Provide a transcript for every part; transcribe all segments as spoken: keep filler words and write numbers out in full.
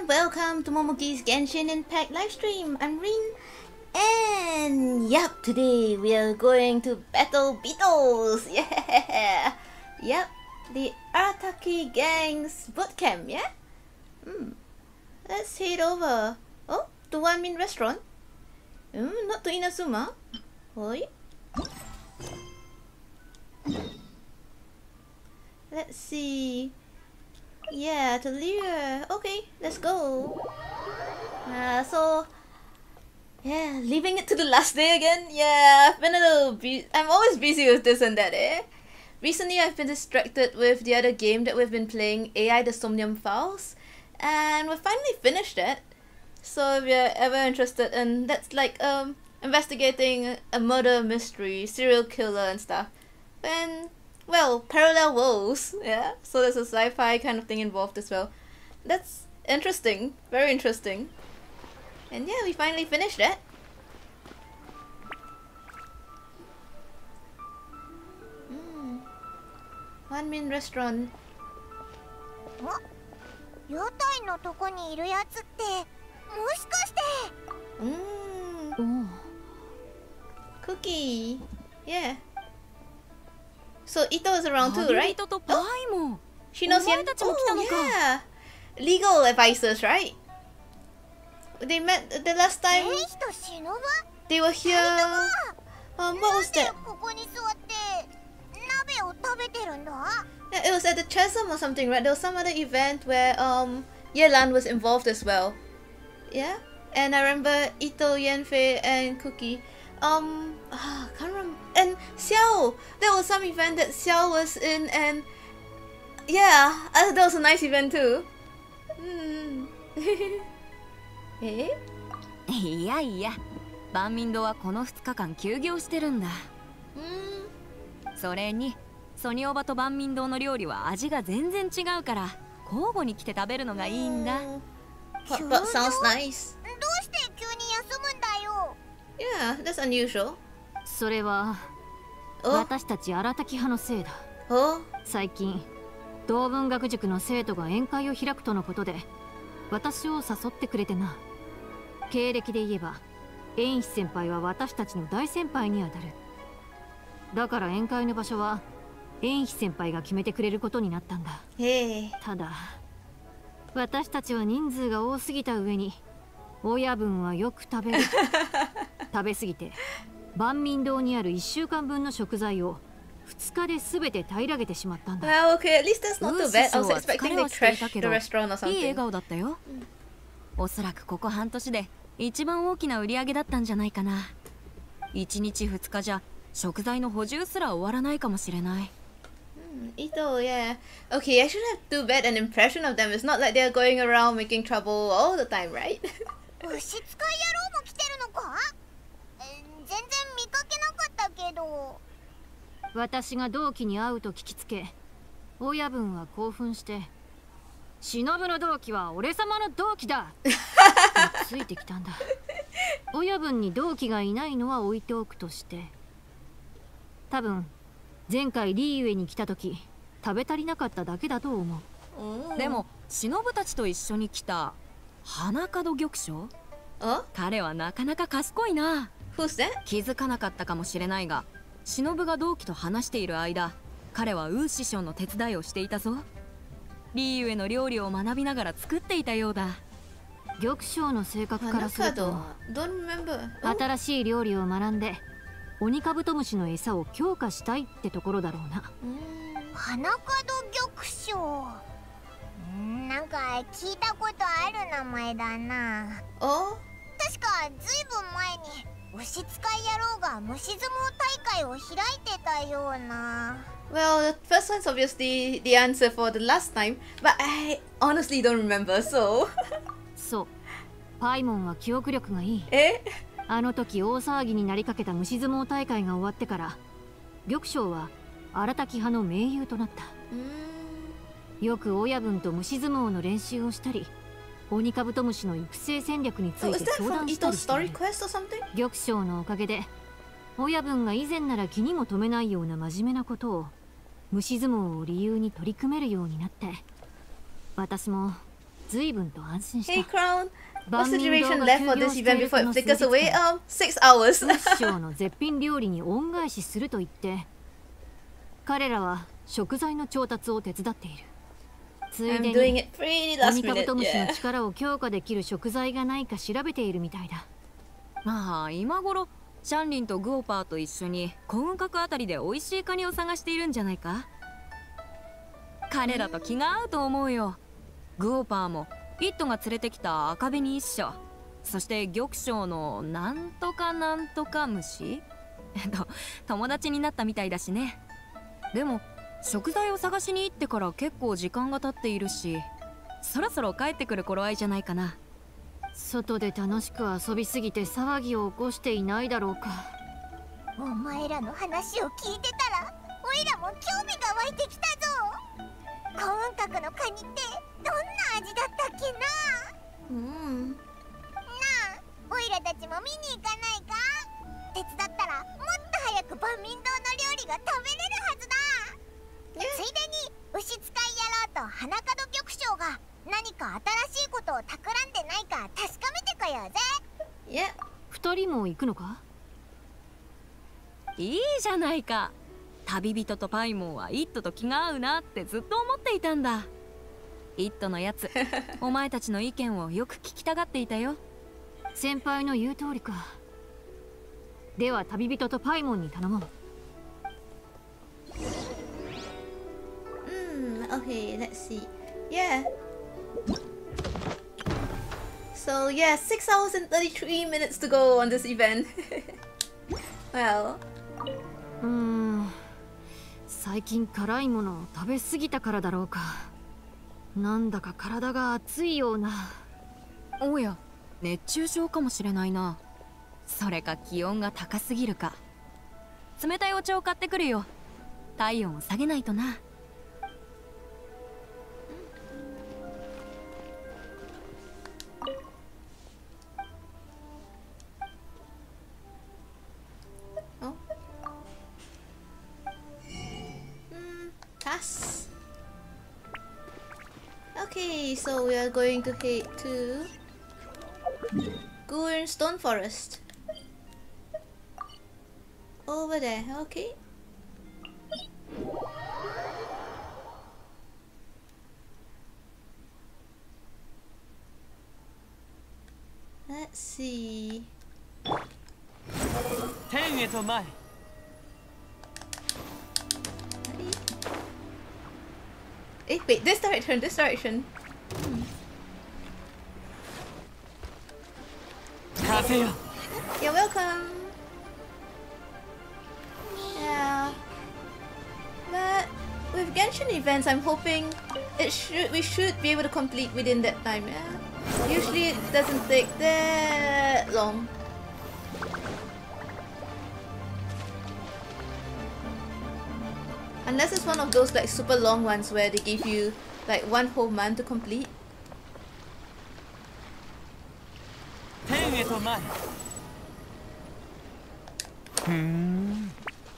and welcome to Momoki's Genshin Impact livestream. I'm Rin, and yep, today we are going to battle Beetles. Yeah, yep, the Arataki Gang's bootcamp. Yeah. Hmm. Let's head over. Oh, to One Min Restaurant. Hmm, not to Inazuma. Oi. Let's see. Yeah, to Lyra. Okay, let's go. Uh, so, yeah, leaving it to the last day again. Yeah, I've been a little busy. I'm always busy with this and that, eh? Recently, I've been distracted with the other game that we've been playing, A I the Somnium Files, and we've finally finished it. So if you're ever interested in, that's like um investigating a murder mystery, serial killer and stuff, then, well, parallel worlds, yeah? So there's a sci-fi kind of thing involved as well. That's interesting, very interesting. And yeah, we finally finished it. Mm. One Min Restaurant. 屋台のとこにいるやつってもしかして Mm. Cookie. Yeah. So Ito is around too, right? Oh, she knows him. Oh, yeah. Legal advisors, right? They met the last time. They were here. Um, what was that? Yeah, it was at the Chasm or something, right? There was some other event where um Yelan was involved as well. Yeah, and I remember Ito, Yanfei, and Cookie. Um, ah, can't remember. And Xiao, there was some event that Xiao was in, and yeah, uh, that was a nice event too. Hmm. Eh? いやいや、万民堂はこのふつかかん休業してるんだ。それに、ソニオバと万民堂の料理は味が全然違うから、交互に来て食べるのがいいんだ。 But, but sounds nice. どうして急に休むんだよ。 Yeah, that's unusual. それは私たち荒滝派のせいだ。 Oh? 最近同文学塾の生徒が宴会を開くとのことで私を誘ってくれてな。経歴で言えば縁石先輩は私たちの大先輩にあたる。だから宴会の場所は縁石先輩が決めてくれることになったんだ。 Hey. ただ私たちは人数が多すぎた上に親分はよく食べる。食べ過ぎて万民堂にあるいっしゅうかんぶんの食材をふつかで全て平らげてしまったんだ。 Well, okay, at least that's not too bad. I was expecting they trashed the restaurant or something. いい笑顔だったよ。おそらくここ半年で一番大きな売り上げだったんじゃないかな。いちにちふつかじゃ食材の補充すら終わらないかもしれない。 Ito, yeah. Okay, I shouldn't have too bad an impression of them. It's not like they're going around making trouble all the time, right? 牛使い野郎も来てるのか？全然見かけなかったけど。 私が同期に会うと聞きつけ、親分は興奮して「忍の同期は俺様の同期だ!」とついてきたんだ。親分に同期がいないのは置いておくとして、多分前回リーウェに来た時食べ足りなかっただけだと思う。 でも忍たちと一緒に来た花門玉将、彼はなかなか賢いな。 Who's that? 気づかなかったかもしれないが、忍が同期と話している間、彼はウー師匠の手伝いをしていたぞ。リーウェの料理を学びながら作っていたようだ。 玉将の性格からすると、新しい料理を学んでオニカブトムシの餌を強化したいってところだろうな。 花門玉将、なんか聞いたことある名前だな。確かずいぶん前に牛使い野郎が虫相撲大会を開いてたような。 Well, the first one's obviously the answer for the last time, but I honestly don't remember, so... そう、パイモンは記憶力がいい。 え？ あの時大騒ぎになりかけた虫相撲大会が終わってから玉将は荒滝派の盟友となった。よく親分と虫相撲の練習をしたり、オニカブトムシの育成戦略について相談したりしている。玉将のおかげで親分が以前なら気にも留めないような真面目なことを虫相撲を理由に取り組めるようになって、私も随分と安心した。 Hey Crown, what's the duration left for this event before it flickers away? Um, six hours. 武士将の絶品料理に恩返しすると言って彼らは食材の調達を手伝っている。ついでにオニカブトムシの力を強化できる食材がないか調べているみたいだ。 まあ今頃シャンリンとグオパーと一緒に幸運閣あたりで美味しいカニを探しているんじゃないか。彼らと気が合うと思うよ。グオパーもイットが連れてきた赤紅一緒、そして玉将のなんとかなんとか虫えっと友達になったみたいだしね。でも食材を探しに行ってから結構時間が経っているし、そろそろ帰ってくる頃合いじゃないかな。 外で楽しく遊びすぎて騒ぎを起こしていないだろうか。 お前らの話を聞いてたらおいらも興味が湧いてきたぞ。幸運閣のカニってどんな味だったっけな。 うんなあ、おいらたちも見に行かないか。手伝ったらもっと早く万民堂の料理が食べれるはずだ。ついでに牛使い野郎と花門玉将が何か新しいことを企んでないか確かめてこようぜ。 いや、 二人も行くのか。 いいじゃないか。旅人とパイモンはイットと気が合うなってずっと思っていたんだ。イットのやつお前たちの意見をよく聞きたがっていたよ。 先輩の言う通りか。では旅人とパイモンに頼もう。 Hmm, okay, let's see. Yeah. So yeah, six hours and thirty-three minutes to go on this event. Well. うーん、最近辛いものを食べ過ぎたからだろうか。なんだか体が熱いような。 おや、熱中症かもしれないな。それか気温が高すぎるか。冷たいお茶を買ってくるよ。体温を下げないとな。 Pass. Okay, so we are going to head to Gurn Stone Forest. Over there, okay. Let's see. 天へと前。 Eh, wait, this direction, this direction. Hmm. You're welcome. Yeah. But with Genshin events, I'm hoping it should we should be able to complete within that time, yeah? Usually it doesn't take that long. Unless it's one of those like super long ones where they give you like one whole month to complete. Hmm.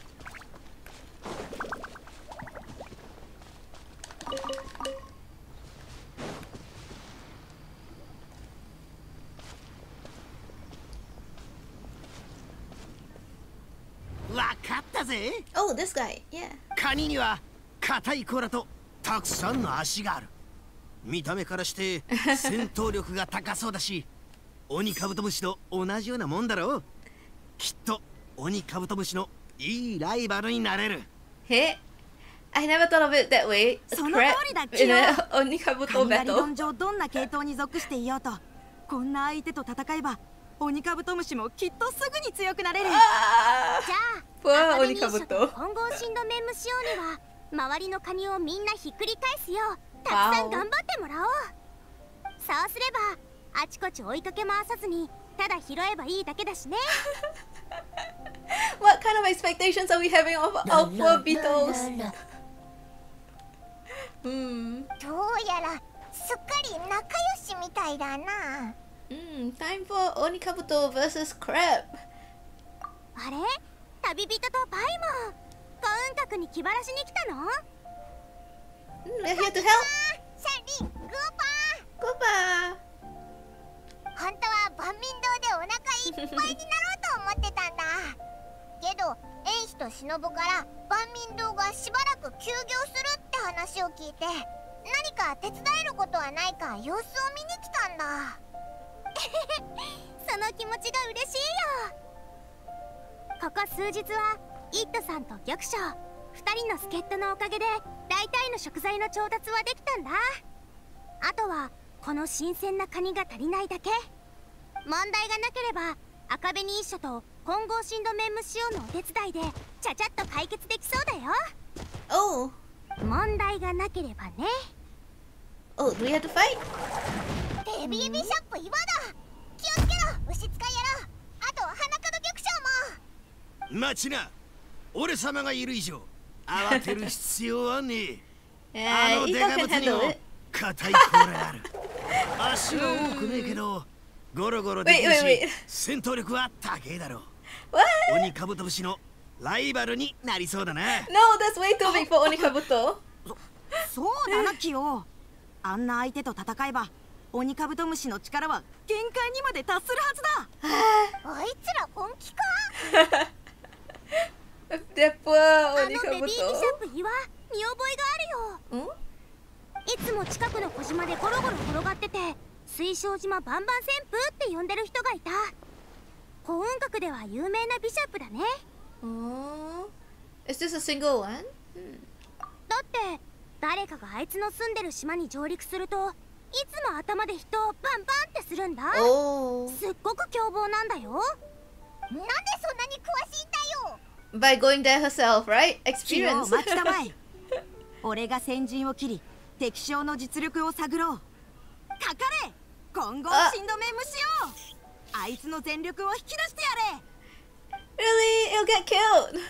Oh, this guy, yeah. カニには硬い甲羅とたくさんの足がある。見た目からして戦闘力が高そうだし、オニカブトムシと同じようなもんだろう。きっとオニカブトムシのいいライバルになれる。 Hey, I never thought of it that way. その通りだっちよ。 オニカブト battle。理論上どんな系統に属していようと、こんな相手と戦えばオニカブトムシもきっとすぐに強くなれる。じゃあ、アカデミー賞と混合神ドメンムシオには周りのカニをみんなひっくり返すようたくさん頑張ってもらおう。そうすればあちこち追いかけ回さずにただ拾えばいいだけだしね。 What kind of expectations are we having of our poor beetles? うん。 どうやらすっかり仲良しみたいだな。 Hmm, time for Onikabuto versus Crab. あれ、旅人とパイモン、幸運閣に気晴らしに来たの？ Mm, we're here to help. シャンリン、グオパー。 グオパ忍から万民堂がしばらく休業するって話を聞いて、何か手伝えることはないか様子を見に来たんだ。その気持ちが嬉しいよ。ここ数日はイットさんと玉将ふたりの助っ人のおかげで大体の食材の調達はできたんだ。あとはこの新鮮なカニが足りないだけ。問題がなければ赤紅一緒と混合神土面無使用のお手伝いでちゃちゃっと解決できそうだよ。 おう。 問題がなければね。 Oh, do we have to fight? ベビービショップ岩だ。気をつけろ、牛使い野郎。あと花門玉将も。 待ちな。俺様がいる以上慌てる必要はねえ。 Yeah, あのデカ Iko ブ can ツにも handle it. 硬い甲羅がある。足は多くねえけどゴロゴロできる Wait, wait, し wait. 戦闘力は高えだろう。 What? 鬼カブトムシのライバルになりそうだな。 No, that's way too big for Onikabuto. そうだなキヨ。あんな相手と戦えば鬼カブトムシの力は限界にまで達するはずだ。 あいつら本気か。 That poor あのベビービショ Onikabuto. ップ岩、見覚えがあるよ。いつも近くの小島でゴロゴロ転がってて、水晶島バンバン旋風って呼んでる人がいた。幸運閣では有名なビショップだね。 Oh. Is this a single one? だって誰かがあいつの住んでる島に上陸するといつも頭で人をバンバンってするんだ。 Oh. すっごく凶暴なんだよ。なんでそんなに詳しいんだよ。 By going there herself, right? キヨ Experience. 待ちたまえ。俺が先陣を切り敵将の実力を探ろう。かかれ混合神土面無使用。あいつの全力を引き出してやれ。 Really? It'll get killed.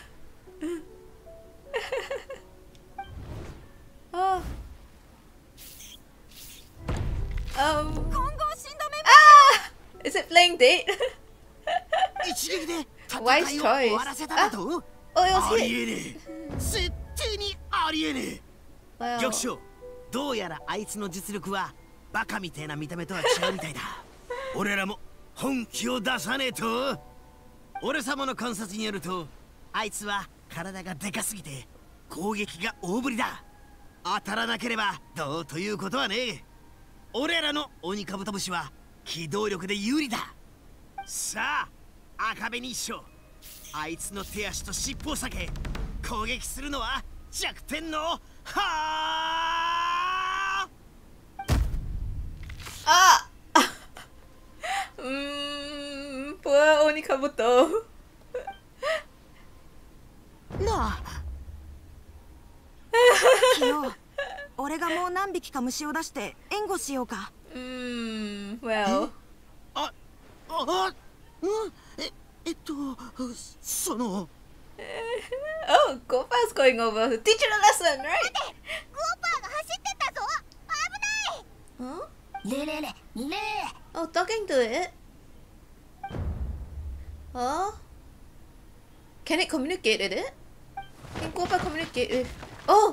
Oh. Um. 混合神土面無 Ah! Is it playing date? 一撃で Wise 戦いを choice. 終わらせただと。 Oh, it was あり hit. えねえ。絶対にありえねえ。 Wow. 玉将、どうやらあいつの実力はバカみたいな見た目とは違うみたいだ。俺らも本気を出さねえと。俺様の観察によるとあいつは体がでかすぎて攻撃が大振りだ。当たらなければどうということはねえ。俺らの鬼カブトムシは機動力で有利だ。さあ赤紅一将、あいつの手足と尻尾を避け攻撃するのは弱点のはあ。 Ah! mm, poor Onikabuto. なあキヨ、俺がもう何匹か虫を出して援護しようか。 Mm, well. ああうんええっとその Oh, Gopa's going over to teach you a lesson, right? グオパーが走ってったぞ。危ない。 Huh? レレレレ Oh, talking to it. Oh? Can it communicate with it? Can Gopa communicate with... Oh!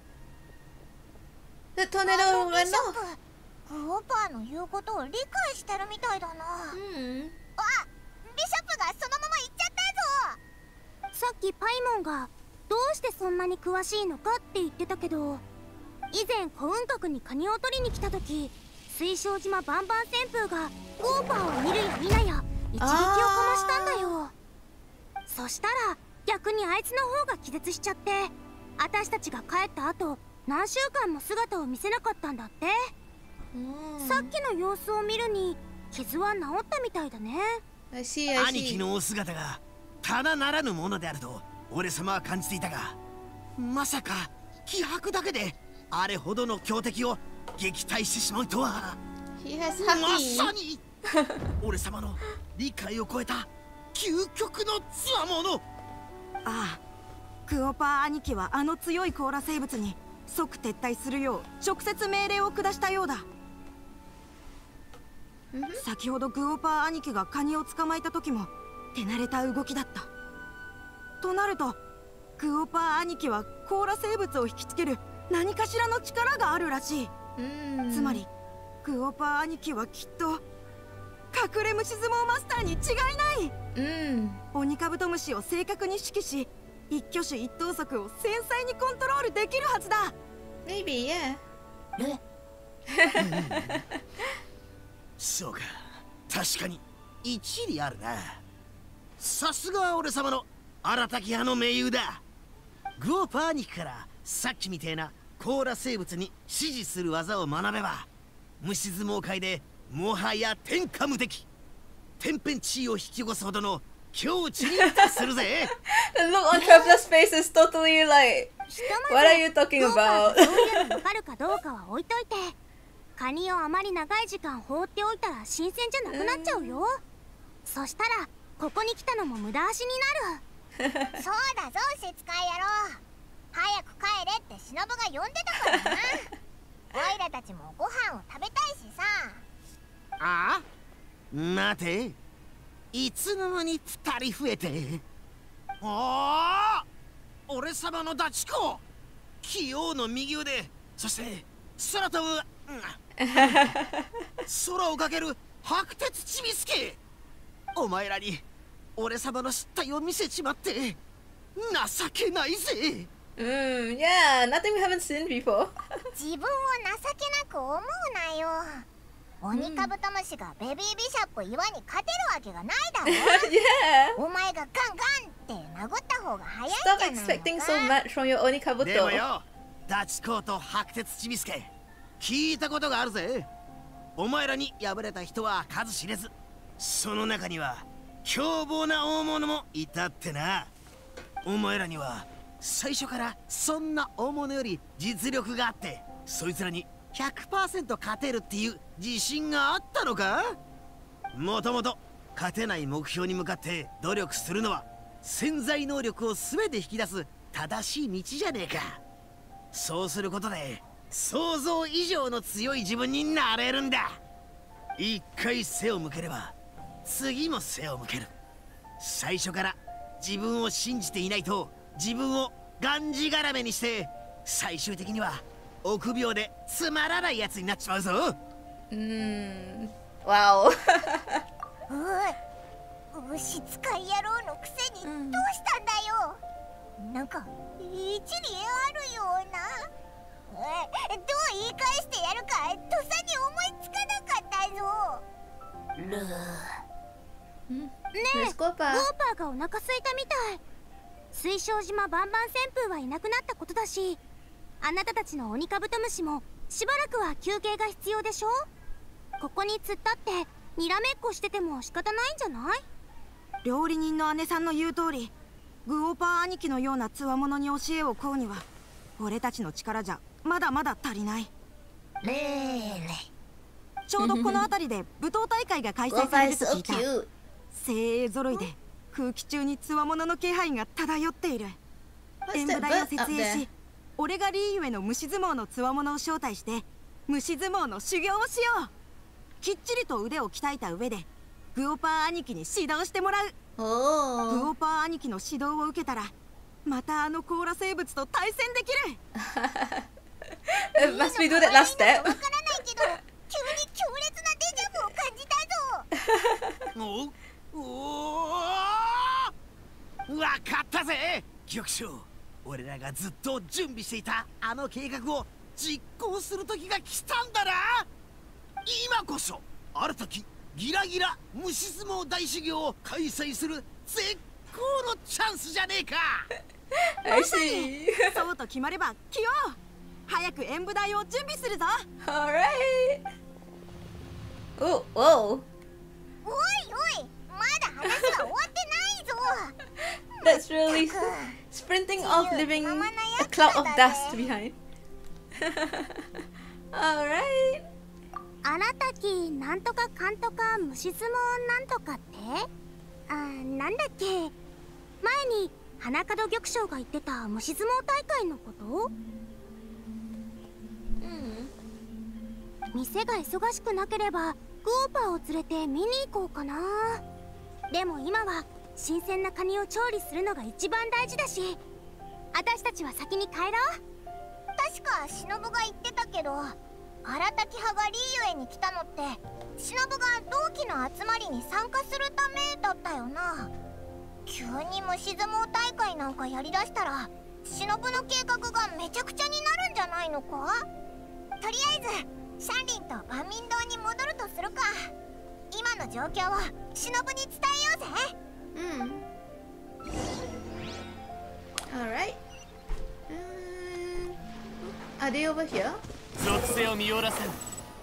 The tornado ビ ran ショッ off. プ、グオパーの言うことを理解してるみたいだな。 Hmm. あ、ビショップがそのまま行っちゃったぞ。さっきパイモンがどうしてそんなに詳しいのかって言ってたけど、以前幸運閣にカニを取りに来た時、水晶島バンバン旋風がゴーパーを見るや否や一撃をかましたんだよ。そしたら逆にあいつの方が気絶しちゃって、私たちが帰った後何週間も姿を見せなかったんだって。 Mm. さっきの様子を見るに傷は治ったみたいだね。 I see, I 兄貴 see. のお姿がただならぬものであると俺様は感じていたが、まさか気迫だけであれほどの強敵を撃退してしまうとは。 He has ま haki. さに俺様の理解を超えた究極の強者。 ああ、クオパー兄貴はあの強い甲羅生物に即撤退するよう直接命令を下したようだ。先ほどグオパー兄貴がカニを捕まえた時も手慣れた動きだった。となるとグオパー兄貴は甲羅生物を引きつける何かしらの力があるらしい。 Mm. つまりグオパー兄貴はきっと隠れ虫相撲マスターに違いない。 Mm. 鬼カブトムシを正確に指揮し一挙手一投足を繊細にコントロールできるはずだ。 Maybe, yeah. そうか、確かに一理あるな。さすが俺様の荒滝派の盟友だ。グオパ兄貴からさっきみてえな甲羅生物に指示する技を学べば、虫相撲界でもはや天下無敵、天変地異を引き起こすほどの境地に達するぜ。 The look on Traveler's face is totally like, what are you talking about? そういうのわかるかどうかは置いといて、カニをあまり長い時間放っておいたら新鮮じゃなくなっちゃうよ。そしたらここに来たのも無駄足になる。そうだぞ節海野郎、早く帰れって忍が呼んでたからな。オイラたちもご飯を食べたいしさ。 ああ、待て、いつの間に二人増えて。ああ、俺様のダチコ、器用の右腕、そして空飛ぶ、うん、空をかける白鉄ちびすけ。お前らに俺様の失態を見せちまって情けないぜ。 Mm, yeah, nothing we haven't seen before. 自分を情けなく思うなよ。鬼カブトムシがベビービシャップ岩に勝てるわけがないだろ。 Yeah. お前がガンガンって殴った方が早いんじ Stop ゃないのか。 expecting so much from your Oni でも Kabuto. よ、ダチコと白鉄ちびすけ、聞いたことがあるぜ。お前らに敗れた人は数知れず、その中には凶暴な大物もいたってな。お前らには最初からそんな大物より実力があって、そいつらに ひゃくパーセント 勝てるっていう自信があったのか。もともと勝てない目標に向かって努力するのは潜在能力を全て引き出す正しい道じゃねえか。そうすることで想像以上の強い自分になれるんだ。一回背を向ければ次も背を向ける。最初から自分を信じていないと自分をがんじがらめにして、最終的には臆病でつまらないやつになっちまうぞ。 Mm. Wow. おい、牛使い野郎のくせにどうしたんだよ。なんか一理あるような。え、どう言い返してやるかとさに思いつかなかったぞ。ルー。ねえ、ゴーパーがお腹空いたみたい。水晶島バンバン旋風はいなくなったことだし、あなたたちの鬼カブトムシもしばらくは休憩が必要でしょ。ここに突っ立ってにらめっこしてても仕方ないんじゃない？ 料理人の姉さんの言う通り、グオパー兄貴のような強者に教えを請うには俺たちの力じゃまだまだ足りない。 レーレ。 ちょうどこの辺りで舞踏大会が開催されると聞いた。精鋭揃いで空気中に強者の気配が漂っている。演舞台を設営し、俺がリーユへの虫相撲の強者を招待して虫相撲の修行をしよう。きっちりと腕を鍛えた上でグオパー兄貴に指導してもらう。 Oh. グオパー兄貴の指導を受けたらまたあの甲羅生物と対戦できる。 Must we do that last step? わからないけど、急に強烈なデジャブを感じたぞ。 おおー、わかったぜ玉将。俺らがずっと準備していたあの計画を実行する時が来たんだな。今こそ新たきギラギラ虫相撲大修行を開催する絶好のチャンスじゃねえか。 I see. そうと決まれば来よう。早く演舞台を準備するぞ。 Alright. Oh, whoa. おいおい、まだ話は終わってないぞ。 That's really sprinting off, leaving a cloud of dust behind. Alright. あなたきなんとかかんとか虫相撲なんとかってあ、なんだっけ。前に花門玉将が言ってた虫相撲大会のこと？うん。店が忙しくなければグオーパーを連れて見に行こうかな。でも今は新鮮なカニを調理するのが一番大事だし、私たちは先に帰ろう。確か忍が言ってたけど、荒滝派がリーユへに来たのって忍が同期の集まりに参加するためだったよな。 急に虫相撲大会なんかやりだしたら忍の計画がめちゃくちゃになるんじゃないのか。とりあえずシャンリンと万民堂に戻るとするか。今の状況を忍に伝えようぜ。 うん。Alright. Um, are they over here? 属性を見よらせん。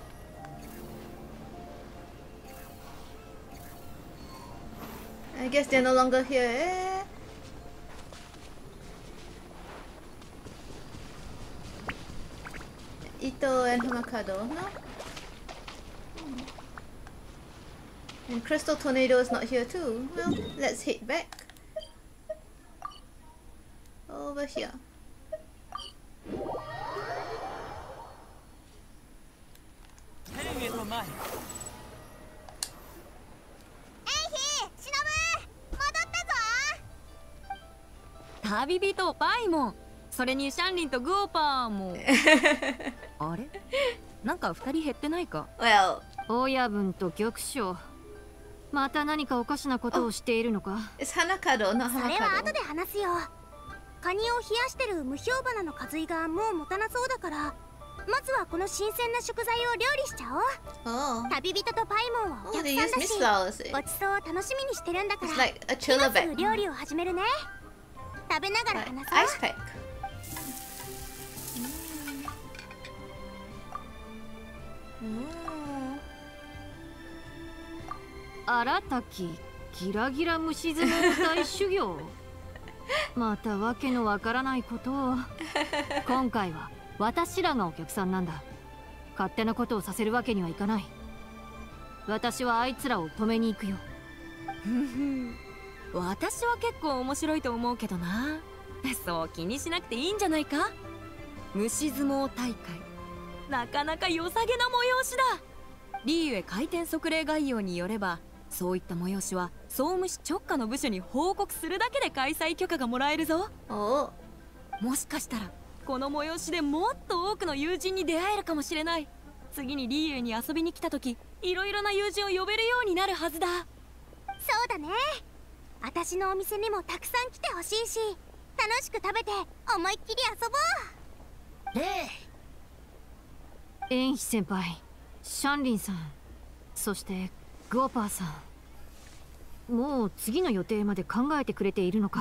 I guess they're no longer here. Ito and Hamakado, no? And Crystal Tornado is not here too. Well, let's head back. Over here. 天へと前。 旅人パイモン、それにシャンリンとグオパーもあれ、なんか二人減ってないか。 Well, 親分と玉将、また何かおかしなことをしているのか。 it's Hanakado, not それは Hamakado. 後で話すよ。カニを冷やしてる無氷花の花髄がもう持たなそうだから、まずはこの新鮮な食材を料理しちゃおう。 Oh. 旅人とパイモンはお Oh, 客 they さん use だ mist し、 flowers. ごちそうを楽しみにしてるんだから、 It's like a 今 chiller すぐ bag. 料理を始めるね。食べながら Like 話 ice そう。 pack. Mm. 荒滝ギラギラ虫相撲大修行。またわけのわからないことを。今回は私らがお客さんなんだ。勝手なことをさせるわけにはいかない。私はあいつらを止めに行くよ。 私は結構面白いと思うけどな。そう気にしなくていいんじゃないか。虫相撲大会、なかなか良さげな催しだ。リーユエ回転則例概要によれば、そういった催しは総務士直下の部署に報告するだけで開催許可がもらえるぞ。 Oh. もしかしたらこの催しでもっと多くの友人に出会えるかもしれない。次にリーユエに遊びに来た時、いろいろな友人を呼べるようになるはずだ。 そうだね。私のお店にもたくさん来てほしいし、楽しく食べて思いっきり遊ぼう。 ねエンヒ先輩、シャンリンさん、そしてグオパーさん、もう次の予定まで考えてくれているのか。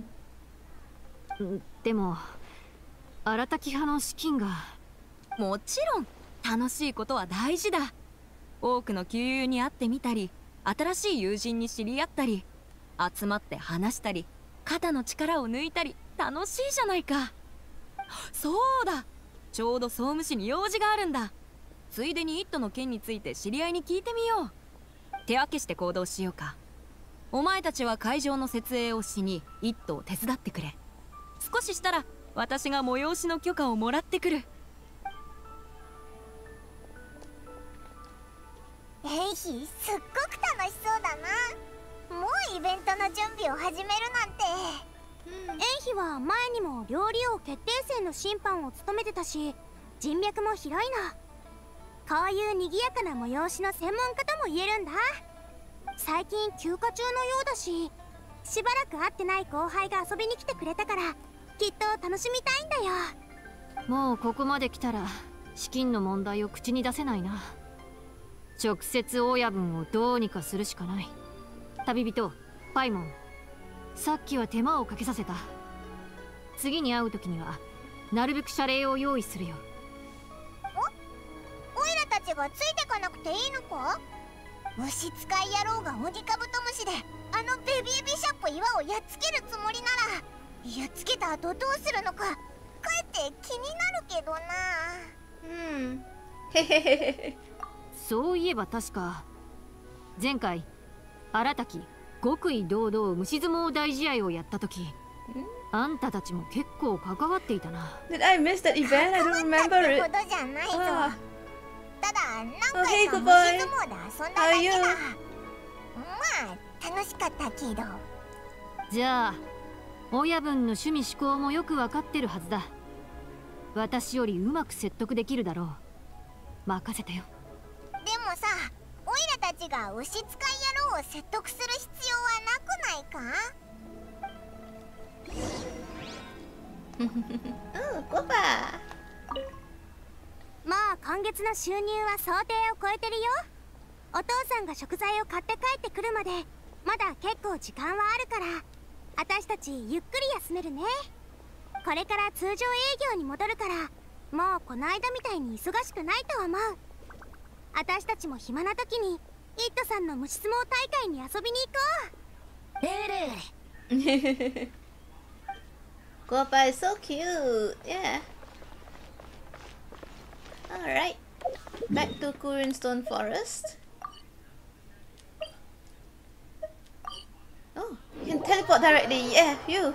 でも荒滝派の資金が。 もちろん楽しいことは大事だ。多くの旧友に会ってみたり、新しい友人に知り合ったり、集まって話したり、肩の力を抜いたり、楽しいじゃないか。そうだ、ちょうど総務士に用事があるんだ。ついでにイットの件について知り合いに聞いてみよう。手分けして行動しようか。お前たちは会場の設営をしにイットを手伝ってくれ。少ししたら私が催しの許可をもらってくる。 エイヒ、すっごく楽しそうだな。もうイベントの準備を始めるなんて。エイヒは前にも料理王決定戦の審判を務めてたし、人脈も広いの。こういう賑やかな催しの専門家とも言えるんだ。最近休暇中のようだし、しばらく会ってない後輩が遊びに来てくれたから、きっと楽しみたいんだよ。 もうここまで来たら資金の問題を口に出せないな。直接親分をどうにかするしかない。旅人パイモン、さっきは手間をかけさせた。次に会う時にはなるべく謝礼を用意するよ。 おオイラたちがついてかなくていいのか。虫使い野郎が鬼カブトムシであのベビービシャップ岩をやっつけるつもりなら、やっつけた後どうするのかかえって気になるけどな。 Hmm. Hehehehe. そういえば確か前回荒滝極意堂々虫相撲大試合をやった時、あんたたちも結構関わっていたな。 Did I miss that event? I don't remember って it. ことじゃないぞ。 Ah. ただ何 Oh, 回 hey, か虫 goodbye. 相撲で遊んだだ How are け you? だ。まあ楽しかったけど。 じゃあ親分の趣味嗜好もよくわかってるはずだ。私よりうまく説得できるだろう。任せてよ。 でもさ、オイラたちが牛使い野郎を説得する必要はなくないか。 うん、コパ。 まあ今月の収入は想定を超えてるよ。お父さんが食材を買って帰ってくるまでまだ結構時間はあるから、私たちゆっくり休めるね。これから通常営業に戻るから、もうこの間みたいに忙しくないと思う。私たちも暇な時にイットさんの虫相撲大会に遊びに行こう。 Copa is so cute. Yeah. Alright. Back to Kurinstone Forest. Oh, you can teleport directly. Yeah, phew.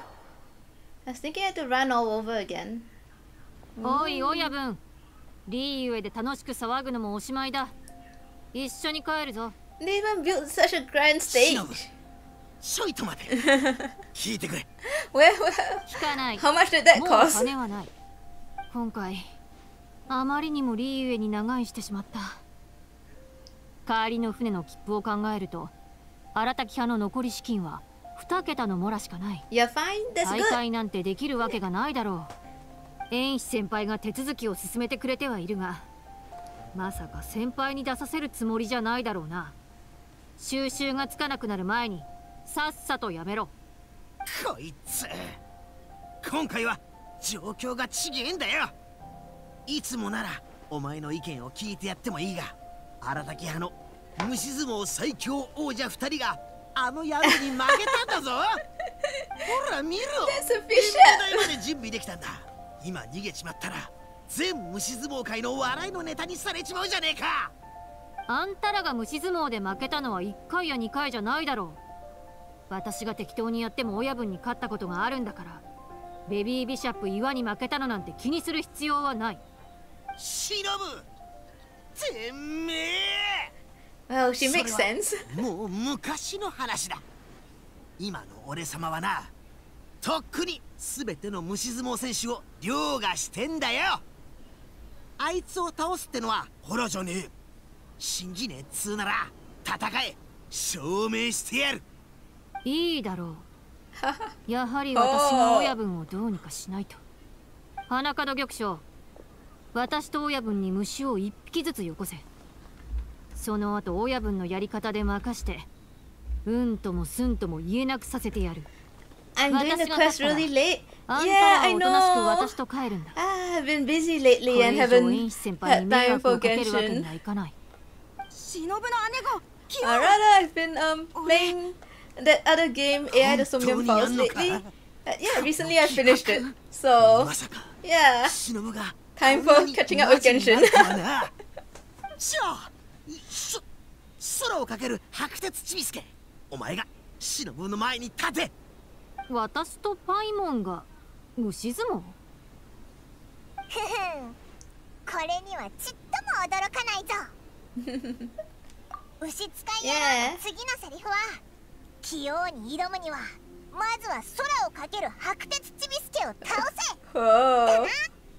I was thinking I had to run all over again. おい、親分。リーウェで楽しく騒ぐのもおしまいだ。一緒に帰るぞ。 They even built such a grand stage. ちょいと待て。聞いてくれ。 Well, 聞かない。 how much did that もう cost? 金はない。今回あまりにもリーウェに長居してしまった。帰りの船の切符を考えると、荒滝派の残り資金はに桁のモラしかない。 You're fine. That's 大 good. 会なんてできるわけがないだろう。縁師先輩が手続きを進めてくれてはいるが、まさか先輩に出させるつもりじゃないだろうな。収拾がつかなくなる前にさっさとやめろ。 こいつ、今回は状況がちげえんだよ。いつもならお前の意見を聞いてやってもいいが、荒滝派の虫相撲最強王者ふたりがあの野郎に負けたんだぞ。ほら見ろ。 That's 展 efficient. 望台まで準備できたんだ。今逃げちまったら全虫相撲界の笑いのネタにされちまうじゃねえか。 あんたらが虫相撲で負けたのはいっかいやにかいじゃないだろう。私が適当にやっても親分に勝ったことがあるんだから、ベビービシャップ岩に負けたのなんて気にする必要はない。 忍ぶ、てめえ。 Well, she makes sense. もう昔の話だ。今の俺様はな、とっくに全ての虫相撲選手を凌駕してんだよ。あいつを倒すってのはほらじゃねえ。信じねえっつうなら戦え、証明してやる。 いいだろう。やはり私が親分をどうにかしないと。花門玉将、私と親分に虫を一匹ずつよこせ。その後親分のやり方で任して、うんともすんとも言えなくさせてやる。 I'm doing the quest really late. あんた Yeah, らは I おとなしく know. 私と帰るんだ。 Ah, I've been busy lately これ and 以上 haven't 縁師先輩に had 迷 time 惑 for をかけるわけに Genshin. はいかない。 忍の姉がキヨ Uh, rather, I've been um playing that other game, A I the Somnium Falls lately. Uh, yeah, recently I finished it. So まさか yeah, 忍が time for catching up with Genshin. じゃあそ空をかける白鉄ちびすけ、お前が忍の前に立て。 私とパイモンが虫相撲？ ふふん、これにはちっとも驚かないぞ。牛使い野郎の次のセリフは、器用に挑むにはまずは空をかける白鉄ちびすけを倒せ。 Whoa.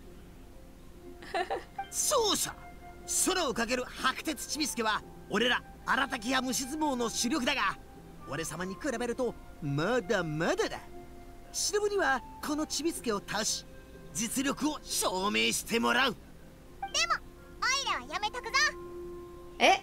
そうさ、空をかける白鉄ちびすけは俺ら荒滝や虫相撲の主力だが、俺様に比べるとまだまだだ。忍にはこのちびすけを倒し、実力を証明してもらう。 でもオイラはやめとくぞ。 え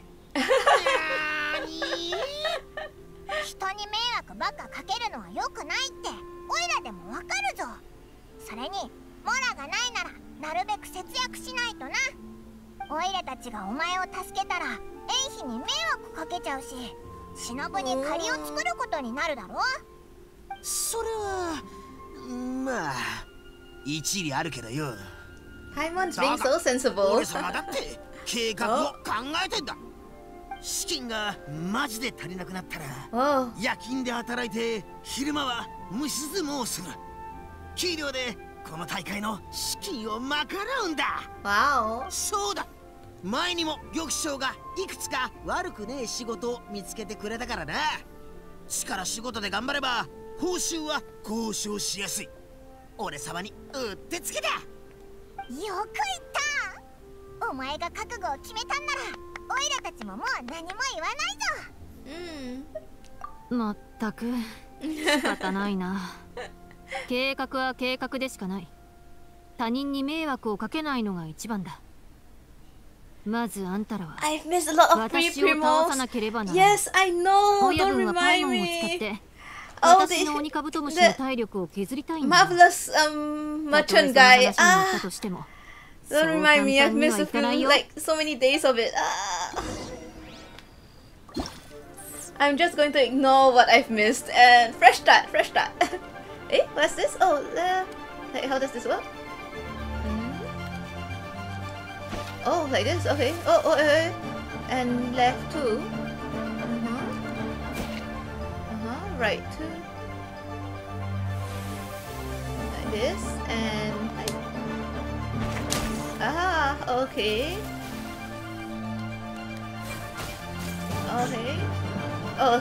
人に迷惑ばっかかけるのは良くないってオイラでもわかるぞ。それにモラがないならなるべく節約しないとな。オイラたちがお前を助けたら縁妃に迷惑かけちゃうし、忍に借りを作ることになるだろ。 それはまあ一理あるけどよ。 Paimon's being so 俺 sensible. 様だって計画を考えてんだ。資金がマジで足りなくなったら Oh. 夜勤で働いて昼間は虫相撲をする。給料でこの大会の資金を賄うんだ。 Wow. そうだ、前にも玉将がいくつか悪くねえ仕事を見つけてくれたからな。力仕事で頑張れば報酬は交渉しやすい。俺様にうってつけだ。 よく言った。お前が覚悟を決めたんならオイラたちももう何も言わないぞ。 Mm. まったく仕方ないな。 計画は計画でしかない。他人に迷惑をかけないのが一番だ。まずあんたらは I've missed a lot of 私を倒さなければならない。 Yes, I know. 親 Don't 分はパイ remind モンを使っ me. て Oh, 私 the の鬼カブトムシの体力を削りたいんだ。 marvelous um たとえ merchant その guy. 話に乗った Ah, としても don't remind me. I've そう簡単に missed は a いかない few, よ。 like so many days of it. Ah. I'm just going to ignore what I've missed and fresh start, fresh start. Eh, what's this? Oh, uh, like, how does this work? Hmm. Oh, like this. Okay. Oh, oh, uh, and left two. Uh huh. Uh huh. Right two. Like this and like. Ah, okay. Okay. Oh.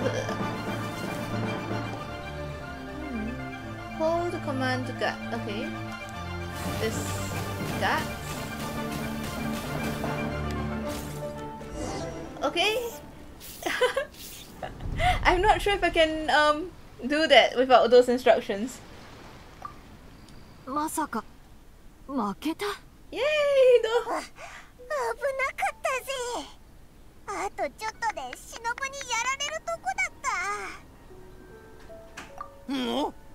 Hmm. Hold the command to gut. Okay. This gut. Okay. I'm not sure if I can um do that without those instructions. まさか負けた。 Yay! 危なかったぜ。あとちょっとで忍にやられるとこだった。 もう、おお、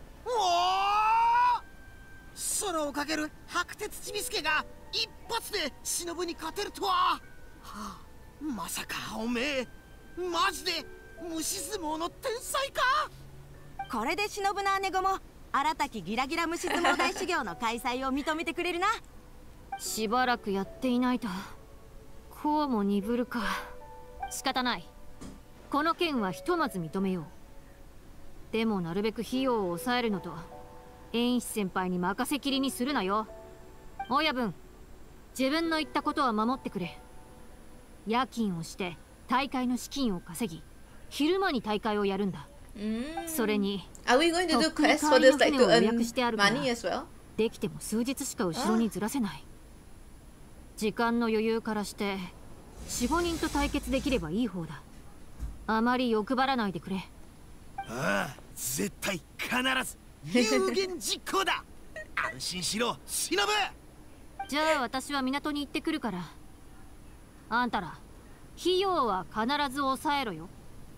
空をかける白鉄ちびすけが一発で忍に勝てるとは、はあ、まさかおめえマジで虫相撲の天才か。 これで忍の姉子も新たきギラギラ虫相撲大修行の開催を認めてくれるな。 しばらくやっていないとこうも鈍るか。仕方ない。この件はひとまず認めよう。でもなるべく費用を抑えるのと演師先輩に任せきりにするなよ。親分、自分の言ったことは守ってくれ。夜勤をして大会の資金を稼ぎ、昼間に大会をやるんだ。それに Are we going to do quests for this like to earn money as well? できても数日しか後ろにずらせない。時間の余裕からして よん、ごにんと対決できればいい方だ。あまり欲張らないでくれ。 ああ、絶対必ず有言実行だ。安心しろ、忍。 じゃあ私は港に行ってくるから、あんたら費用は必ず抑えろよ。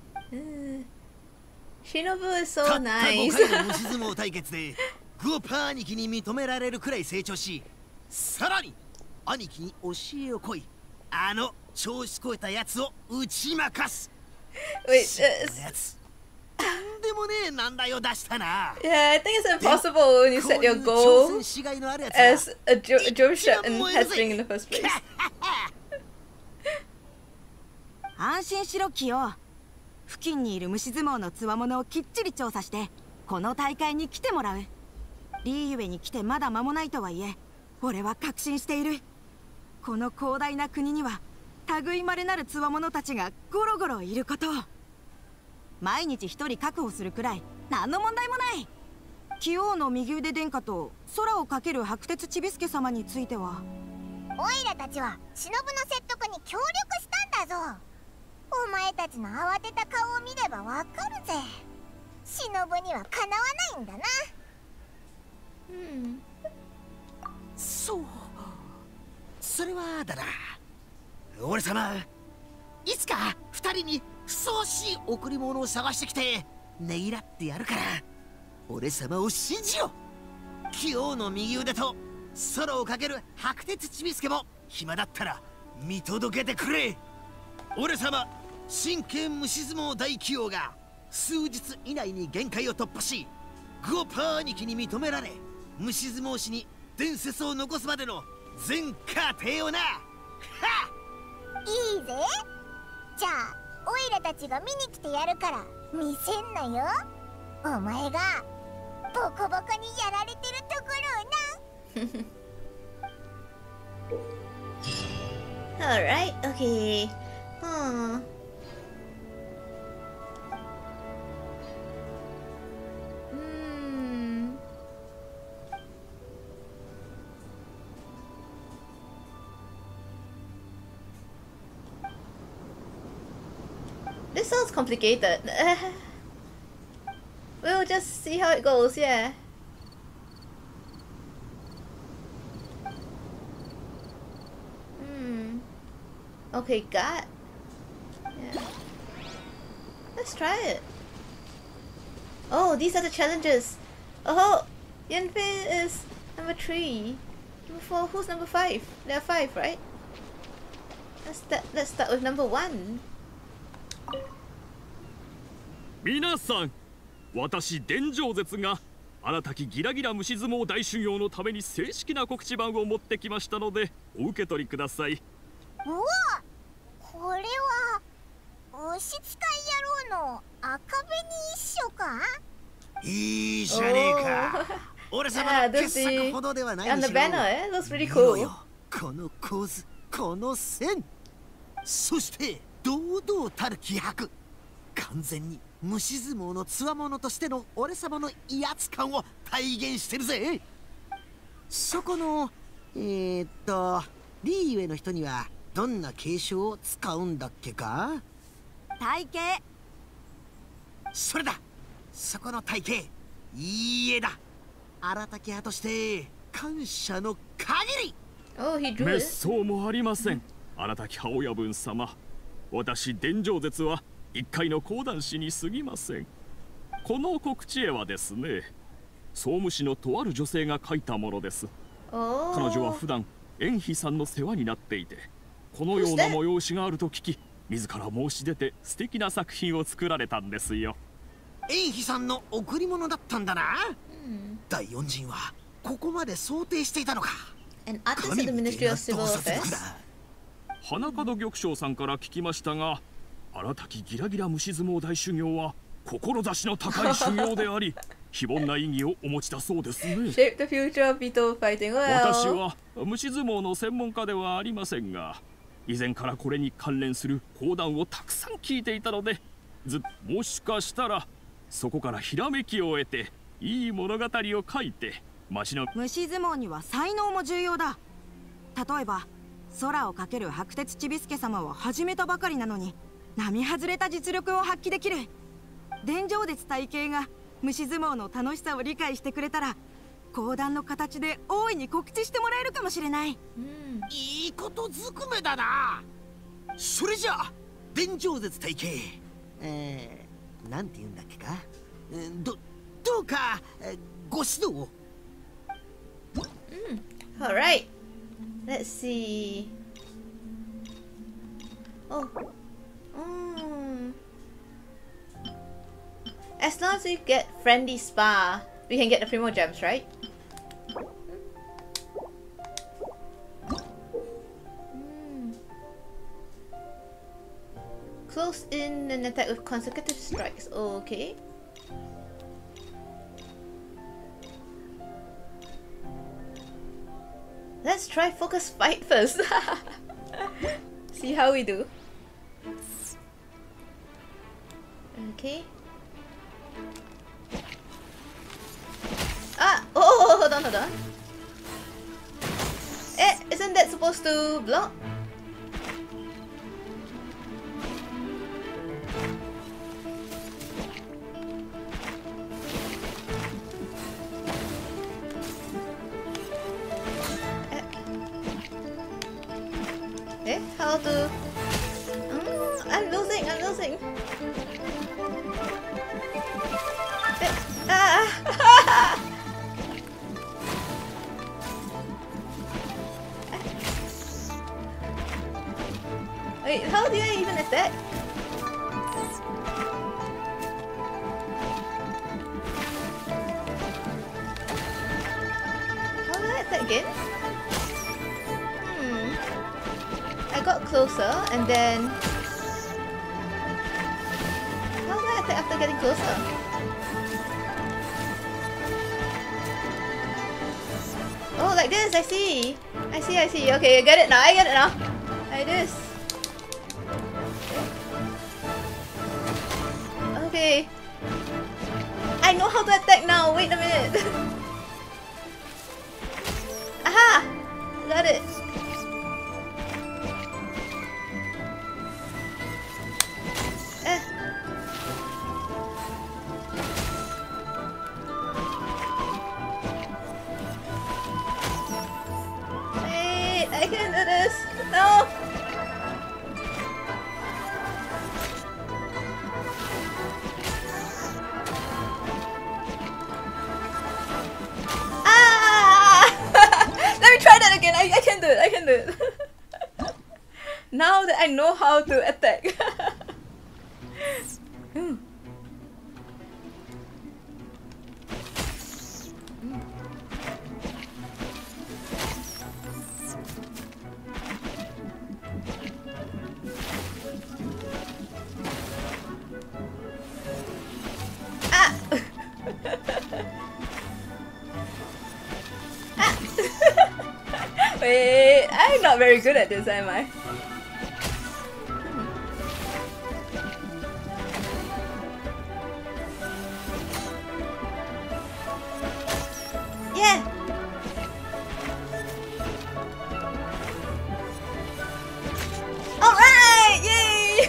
Shinobu is so たった nice. ごかいの虫相撲対決でグオパー兄貴に認められるくらい成長し、さらに兄貴に教えをこい、あの調子こえたやつを打ち負かす。 Wait, そ uh, んなやつとんでもねえ難題を出したな。 yeah, I think it's impossible when you set your こういう挑 goal 戦しがいのあるやつ as が a jo Joe Shutton 燃えるぜ。 has been in the first place. 安心しろキヨ。付近にいる虫相撲のつわものをきっちり調査してこの大会に来てもらう。リーユエに来てまだ間もないとはいえ、俺は確信している。この広大な国には類まれなるつわものたちがゴロゴロいることを。毎日一人確保するくらい何の問題もない。キヨの右腕殿下と空をかける白鉄ちびすけ様については、 オイラたちは忍の説得に協力したんだぞ。お前たちの慌てた顔を見ればわかるぜ。忍にはかなわないんだな。 うん。 そう、それはだな。俺様、いつか二人にふさわしい贈り物を探してきてねぎらってやるから、俺様を信じよ。キヨの右腕と空をかける白鉄ちびすけも暇だったら見届けてくれ。俺様真剣虫相撲大企業が数日以内に限界を突破し、グオパー兄貴に認められ、虫相撲史に伝説を残すまでの全過程をな。はっ、 いいぜ。じゃあオイラたちが見に来てやるから見せんなよ。お前がボコボコにやられてるところをな。 Alright, okay. Hmm. Hmm. This sounds complicated. We'll just see how it goes, yeah. Okay, got. Yeah. Let's try it. Oh, these are the challenges. Oh, Yanfei is number three. Number four, who's number five? There are five, right? Let's start, let's start with number one. 皆さん、私伝城絶が新たきギラギラ虫相撲大修行のために正式な告知板を持ってきましたのでお受け取りください。 おお、これは牛使い野郎の赤紅一緒か？ いいじゃねえか。俺様の傑作ほどではないにしろ。見ろよ、この構図、この線、そして堂々たる気迫、完全に虫相撲の強者としての俺様の威圧感を体現してるぜ。そこのえー、っとリーウェの人にはどんな継承を使うんだっけか？ 体型。 それだ、そこの体型、いい絵だ。荒滝派として感謝の限り。 滅相もありません、荒滝派親分様。私伝城絶は一介の講談師に過ぎません。この告知絵はですね、総務士のとある女性が描いたものです。彼女は普段円妃さんの世話になっていて、このような催しがあると聞き、自ら申し出て素敵な作品を作られたんですよ。 円妃さんの贈り物だったんだな。大恩人はここまで想定していたのか。 花門玉将さんから聞きましたが、荒滝ギラギラ虫相撲大修行は志の高い修行であり、非凡な意義をお持ちだそうですね。私は虫相撲の専門家ではありませんが、以前からこれに関連する講談をたくさん聞いていたので、ずもしかしたらそこからひらめきを得ていい物語を書いて町の虫相撲には才能も重要だ。例えば空をかける白鉄ちびすけ様は始めたばかりなのに並外れた実力を発揮できる。伝城絶体系が虫相撲の楽しさを理解してくれたら講談の形で大いに告知してもらえるかもしれない。 うん、いいことずくめだな。それじゃあ伝城絶体系、えー、なんて言うんだっけか、どどうかご指導を。 うん、Alright, let's see. Oh, mm. As long as we get friendly spa, we can get the primo gems, right? Mm. Close in and attack with consecutive strikes. Okay. Let's try focus fight first. See how we do. Okay. Ah! Oh, hold on, hold on. Eh, isn't that supposed to block? Eh, how to... Mm, I'm losing, I'm losing. Eh, ah! Wait, how do I even attack? How do I attack again? I got closer and then... How do I attack after getting closer? Oh, like this, I see! I see, I see. Okay, I get it now, I get it now! Like this. Okay. I know how to attack now, wait a minute! Aha! Got it! I can do this! No! I can do it. Now that I know how to attack. Hmm. Ah! Ah! Wait, I'm not very good at this, am I? Yeah! Alright! Yay!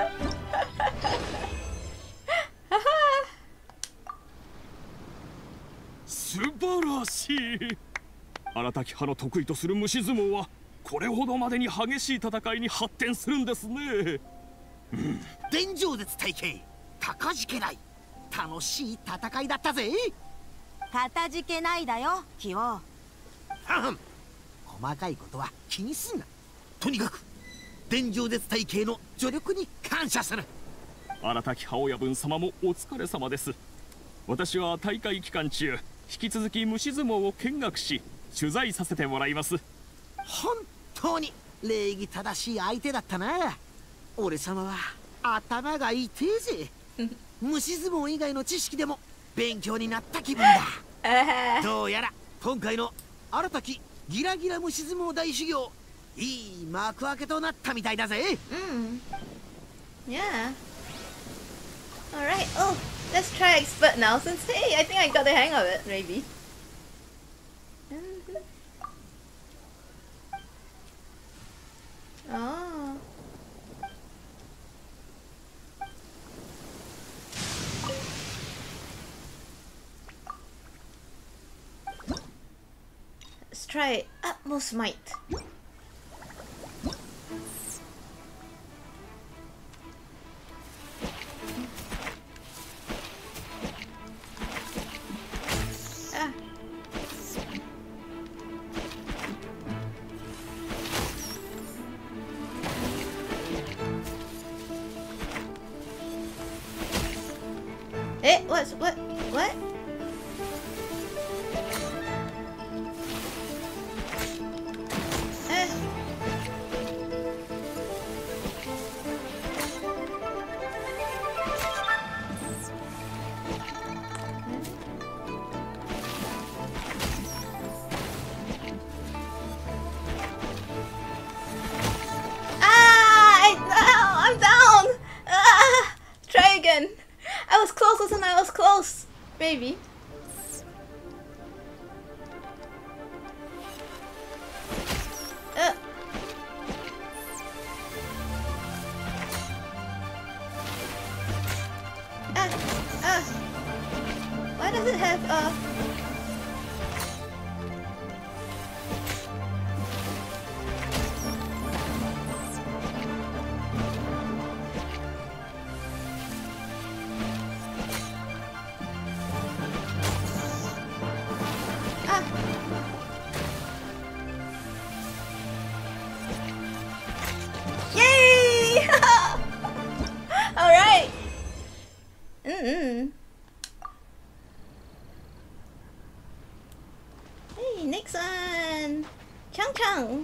素晴らしい。荒滝派の得意とする虫相撲はこれほどまでに激しい戦いに発展するんですね。 うん、伝承絶体系かかじけない楽しい戦いだったぜ。 かたじけないだよキヨ。ははん、細かいことは気にすんな。とにかく伝承絶体系の助力に感謝する。 荒滝派親分様もお疲れ様です。私は大会期間中引き続き虫相撲を見学し取材させてもらいます。 本当に礼儀正しい相手だったな。俺様は頭が痛えぜ。虫相撲以外の知識でも勉強になった気分だ。どうやら今回の新滝ギラギラ虫相撲大修行いい幕開けとなったみたいだぜ。 うん。Yeah. Alright. Oh, let's try expert now since hey, I think I got the hang of it, maybe. Oh. Let's try utmost might. Ah. Eh, what's what? What? Eh. Ah! I, oh, I'm down! Ah! Try again. I was close and I was close, baby. Uh. Ah, ah. Why does it have uh? Yay! Alright. Mm-mm. Hey, next one. Chang Chang.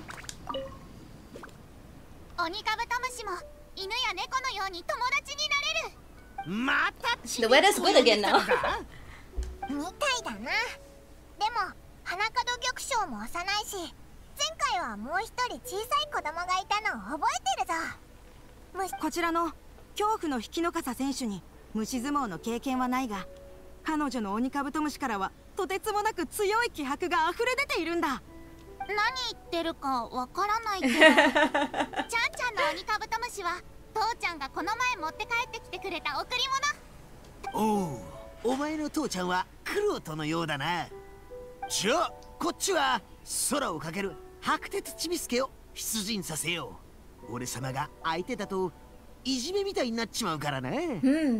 オニカブトムシも犬や猫のように友達になれる。 また The weather's good again now. みたいだな。でも花門玉将も幼いし、前回はもう一人小さい子供がいたのを覚えてるぞ。 こちらの恐怖の引きの傘選手に虫相撲の経験はないが、彼女のオニカブトムシからはとてつもなく強い気迫が溢れ出ているんだ。 何言ってるかわからないけどちゃんちゃんのオニカブトムシは父ちゃんがこの前持って帰ってきてくれた贈り物。おお、お前の父ちゃんはクロートのようだな。じゃあこっちは空をかける白鉄チミスケを出陣させよう。俺様が相手だといじめみたいになっちまうからな。うん。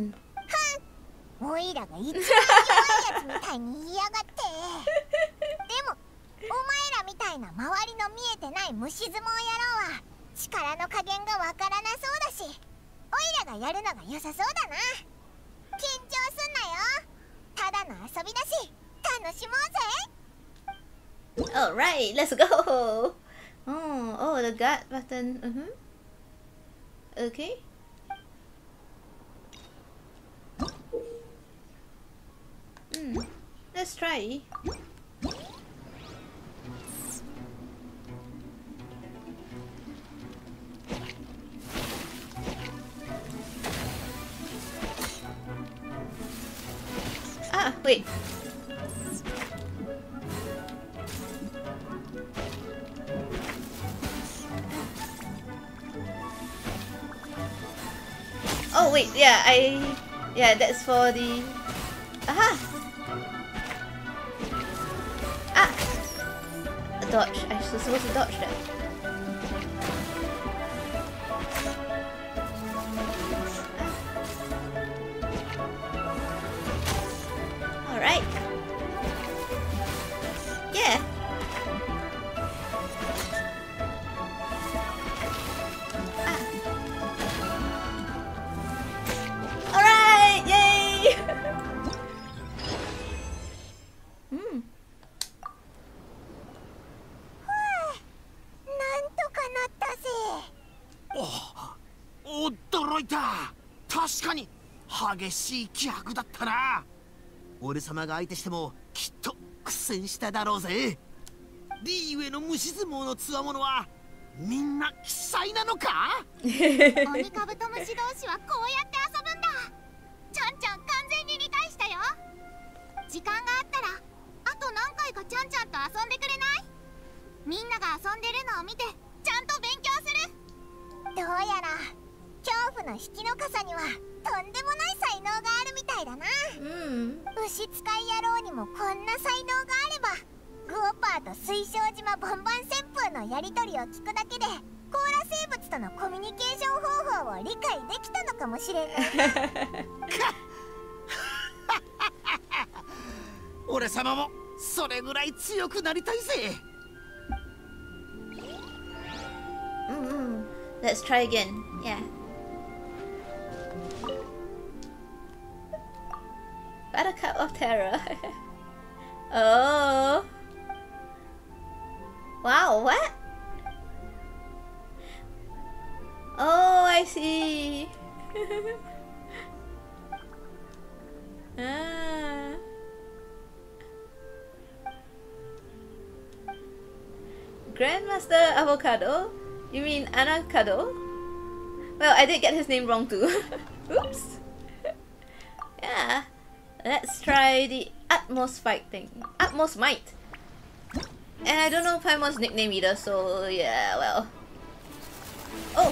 おいらがいつも弱いやつみたいに言いやがって。でもお前らみたいいな周りの見えてない虫相撲野郎は力の加減がわからなそうだし、オイラがやるのが良さそうだな。緊張すんなよ。ただの遊びだし楽しもうぜ。 Alright, let's go. Oh, oh, the guard button. Uh-huh. Okay. Hmm, let's try. Ah, wait. Oh wait, yeah, I... Yeah, that's for the... Aha! Ah! A dodge. I was supposed to dodge that. Alright. Yeah. Alright! Yay! Hmm. なんとかなったぜ。 お、驚いた。確かに激しい気迫だったな。俺様が相手してもきっと苦戦しただろうぜ。リーウェの虫相撲の強者はみんな奇才なのか？ オニカブトムシ同士はこうやって遊ぶんだ。ちゃんちゃん完全に理解したよ。時間があったらあと何回かちゃんちゃんと遊んでくれない？みんなが遊んでるのを見てちゃんと勉強する。どうやら恐怖の引きの傘にはとんでもない才能があるみたいだな。 Hmm. 牛使い野郎にもこんな才能があれば、グオパーと水晶島ボンバン旋風のやり取りを聞くだけでコーラ生物とのコミュニケーション方法を理解できたのかもしれない。 俺様もそれぐらい強くなりたいぜ。 Mm-hmm. Let's try again. Yeah. Buttercup of Terror. Oh. Wow, what? Oh, I see. Ah. Grandmaster Avocado? You mean Anacado? Well, I did get his name wrong too. Oops. Yeah. Let's try the Utmost Fight thing. Utmost Might. And I don't know Paimon's nickname either, so yeah, well. Oh!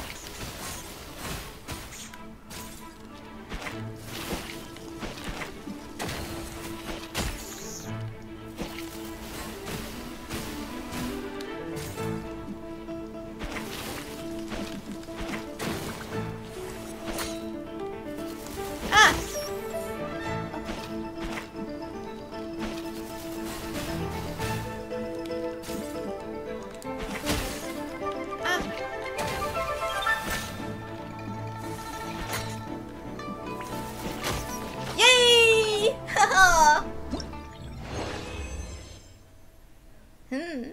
Hmm.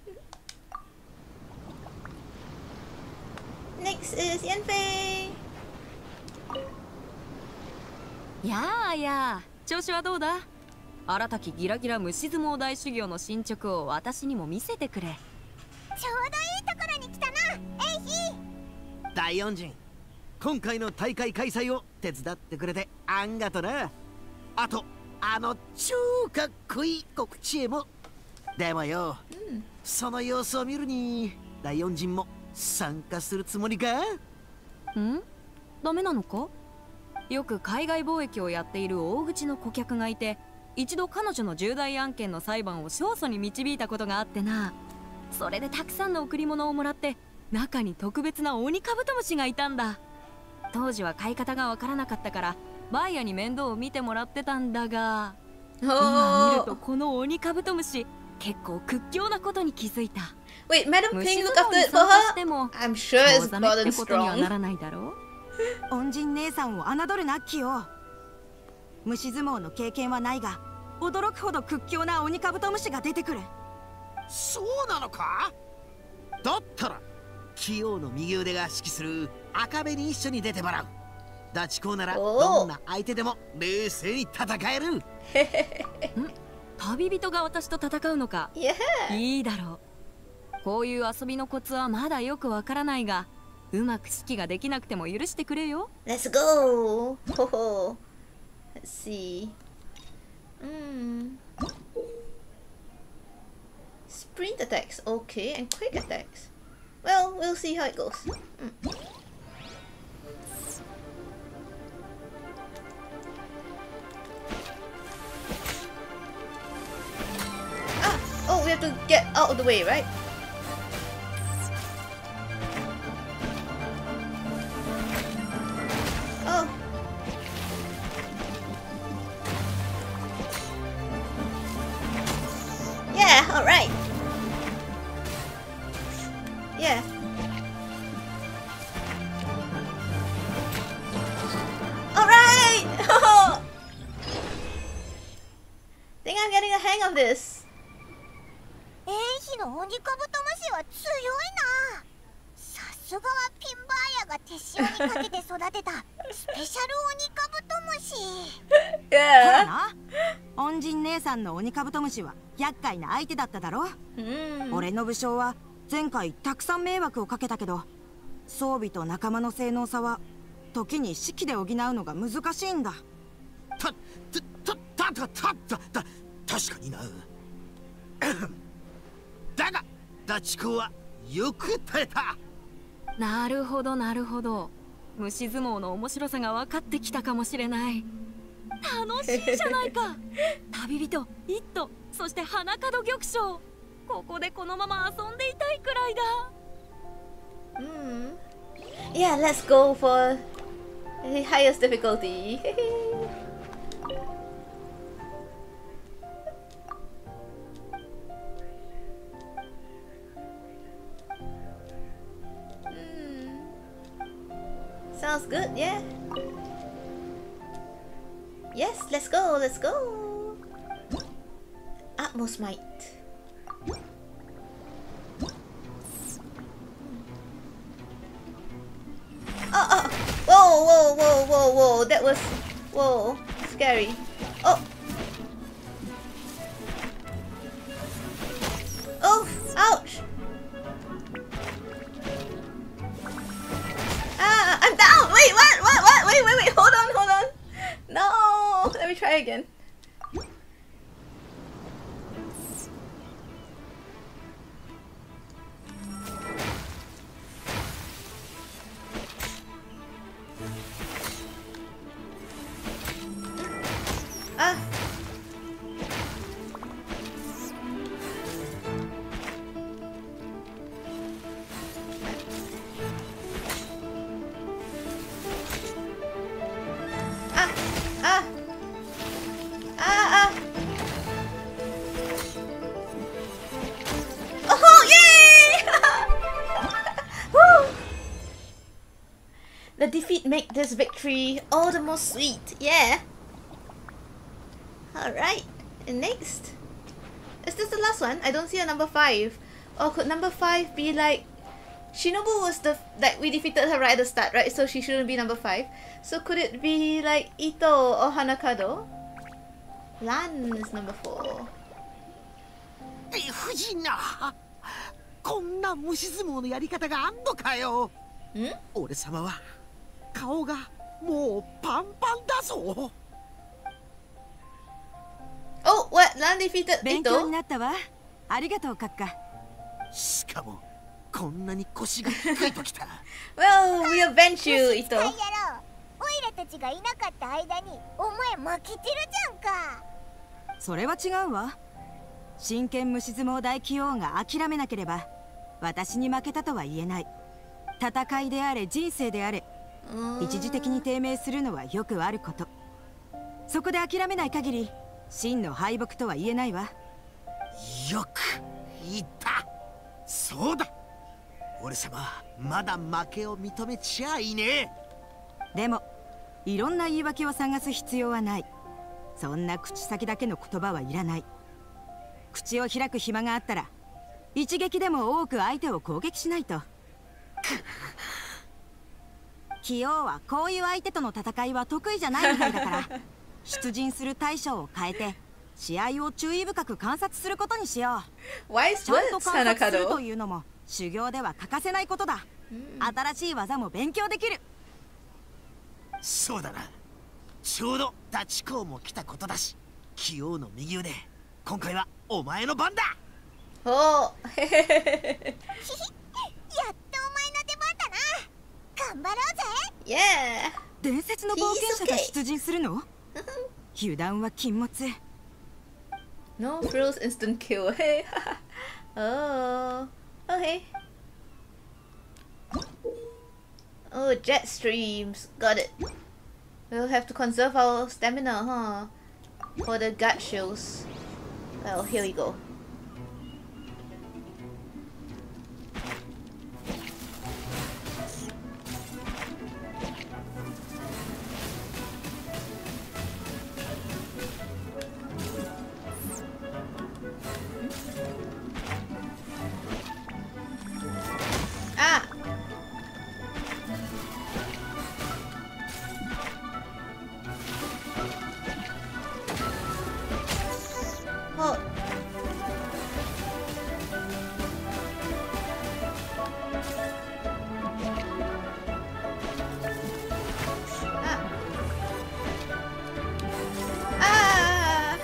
Next is Yanfei. やあやあ、調子はどうだ？新たきギラギラ虫相撲大修行の進捗を私にも見せてくれ。 ちょうどいいところに来たな、エイヒー。 大恩人、今回の大会開催を手伝ってくれてあんがとな。あとあの超かっこいい告知へも。でもよ、うん、その様子を見るに大恩人も参加するつもりか？ ん？ダメなのか？よく海外貿易をやっている大口の顧客がいて、一度彼女の重大案件の裁判を勝訴に導いたことがあってな。それでたくさんの贈り物をもらって、中に特別なオニカブトムシがいたんだ。当時は買い方がわからなかったからバイヤーに面倒を見てもらってたんだが、今見るとこのオニカブトムシ結構屈強なことに気づいた。 Wait, Madam Ping look after it for her? I'm sure it's more than strong. 恩人姉さんを侮るな、キヨ。虫相撲の経験はないが、驚くほど屈強な鬼カブトムシが出てくる。 そうなのか？だったらキヨの右腕が指揮する赤目に一緒に出てもらう。ダチ公ならどんな相手でも冷静に戦える。 旅人が私と戦うのか。 Yeah. いいだろう。こういう遊びのコツはまだよくわからないが、うまく指揮ができなくても許してくれよ。 Let's go. Ho ho. Let's see. Hmm. Sprint attacks, okay, and quick attacks. Well, we'll see how it goes. Mm. Ah! Oh, we have to get out of the way, right? Oh. Yeah, alright. Yeah. Alright! Think I'm getting the hang of this. エイヒの鬼カブトムシは強いな。さすがはピンバーヤが手塩にかけて育てたスペシャル鬼カブトムシ。 Yeah. な、恩人姉さんの鬼カブトムシは厄介な相手だっただろ。 Mm. 俺の武将は前回たくさん迷惑をかけたけど、装備と仲間の性能差は時に士気で補うのが難しいんだ。 た、た、た、た、た、た、た、確かにな。だが、ダチ公はよく耐えた。 なるほどなるほど。虫相撲の面白さが分かってきたかもしれない。楽しいじゃないか。旅人、イット、そして花門玉将。ここでこのまま遊んでいたいくらいだ。 Mm. Yeah, let's go for the highest difficulty. mm. Sounds good, yeah. Yes, let's go, let's go. Utmost might. Oh, oh, whoa, whoa, whoa, whoa, whoa, that was, whoa, scary. Oh. Oh, ouch. Ah, I'm down. Wait, what, what, what? Wait, wait, wait, hold on, hold on. No, let me try again. Ah. Ah. Ah. Ah, ah. Oh, yay! Woo! The defeat make this victory all the more sweet. Yeah. Alright, and next. Is this the last one? I don't see a number five. Or could number five be like... Shinobu was the... Like, we defeated her right at the start, right? So she shouldn't be number five. So could it be like Ito or Hanakado? Lan is number four. 理不尽な。こんな虫相撲のやり方があんのかよ。 ん？ 俺様は顔がもうパンパンだぞ。 Oh, what? Lan defeated 勉強に Ito? なったわ。ありがとう、閣下。 しかもこんなに腰が低いときた。 Well, we avenge you, Ito. 使いやろう。オイラたちがいなかった間にお前負けてるじゃんか。 それは違うわ。真剣虫相撲大棋王が諦めなければ私に負けたとは言えない。戦いであれ人生であれ、一時的に低迷するのはよくあること。そこで諦めない限り真の敗北とは言えないわ。 よく言った。そうだ、俺様まだ負けを認めちゃいねえ。 でもいろんな言い訳を探す必要はない。そんな口先だけの言葉はいらない。口を開く暇があったら一撃でも多く相手を攻撃しないと。キオはこういう相手との戦いは得意じゃないみたいだから出陣する対象を変えて試合を注意深く観察することにしよう。ちゃんと観察するというのも修行では欠かせないことだ。新しい技も勉強できる。 そうだな、ちょうどダチ公も来たことだし、キオの右腕、今回はお前の番だ。 おおやっとお前の出番だな。頑張ろうぜ。 Yeah。 伝説の冒険者が出陣するの？油断は禁物。 No frills, instant kill. Hey. Oh. Okay. Oh, jet streams. Got it. We'll have to conserve our stamina, huh? For the gut shields. Well, here we go. Ah! Oh. Ah. Ah.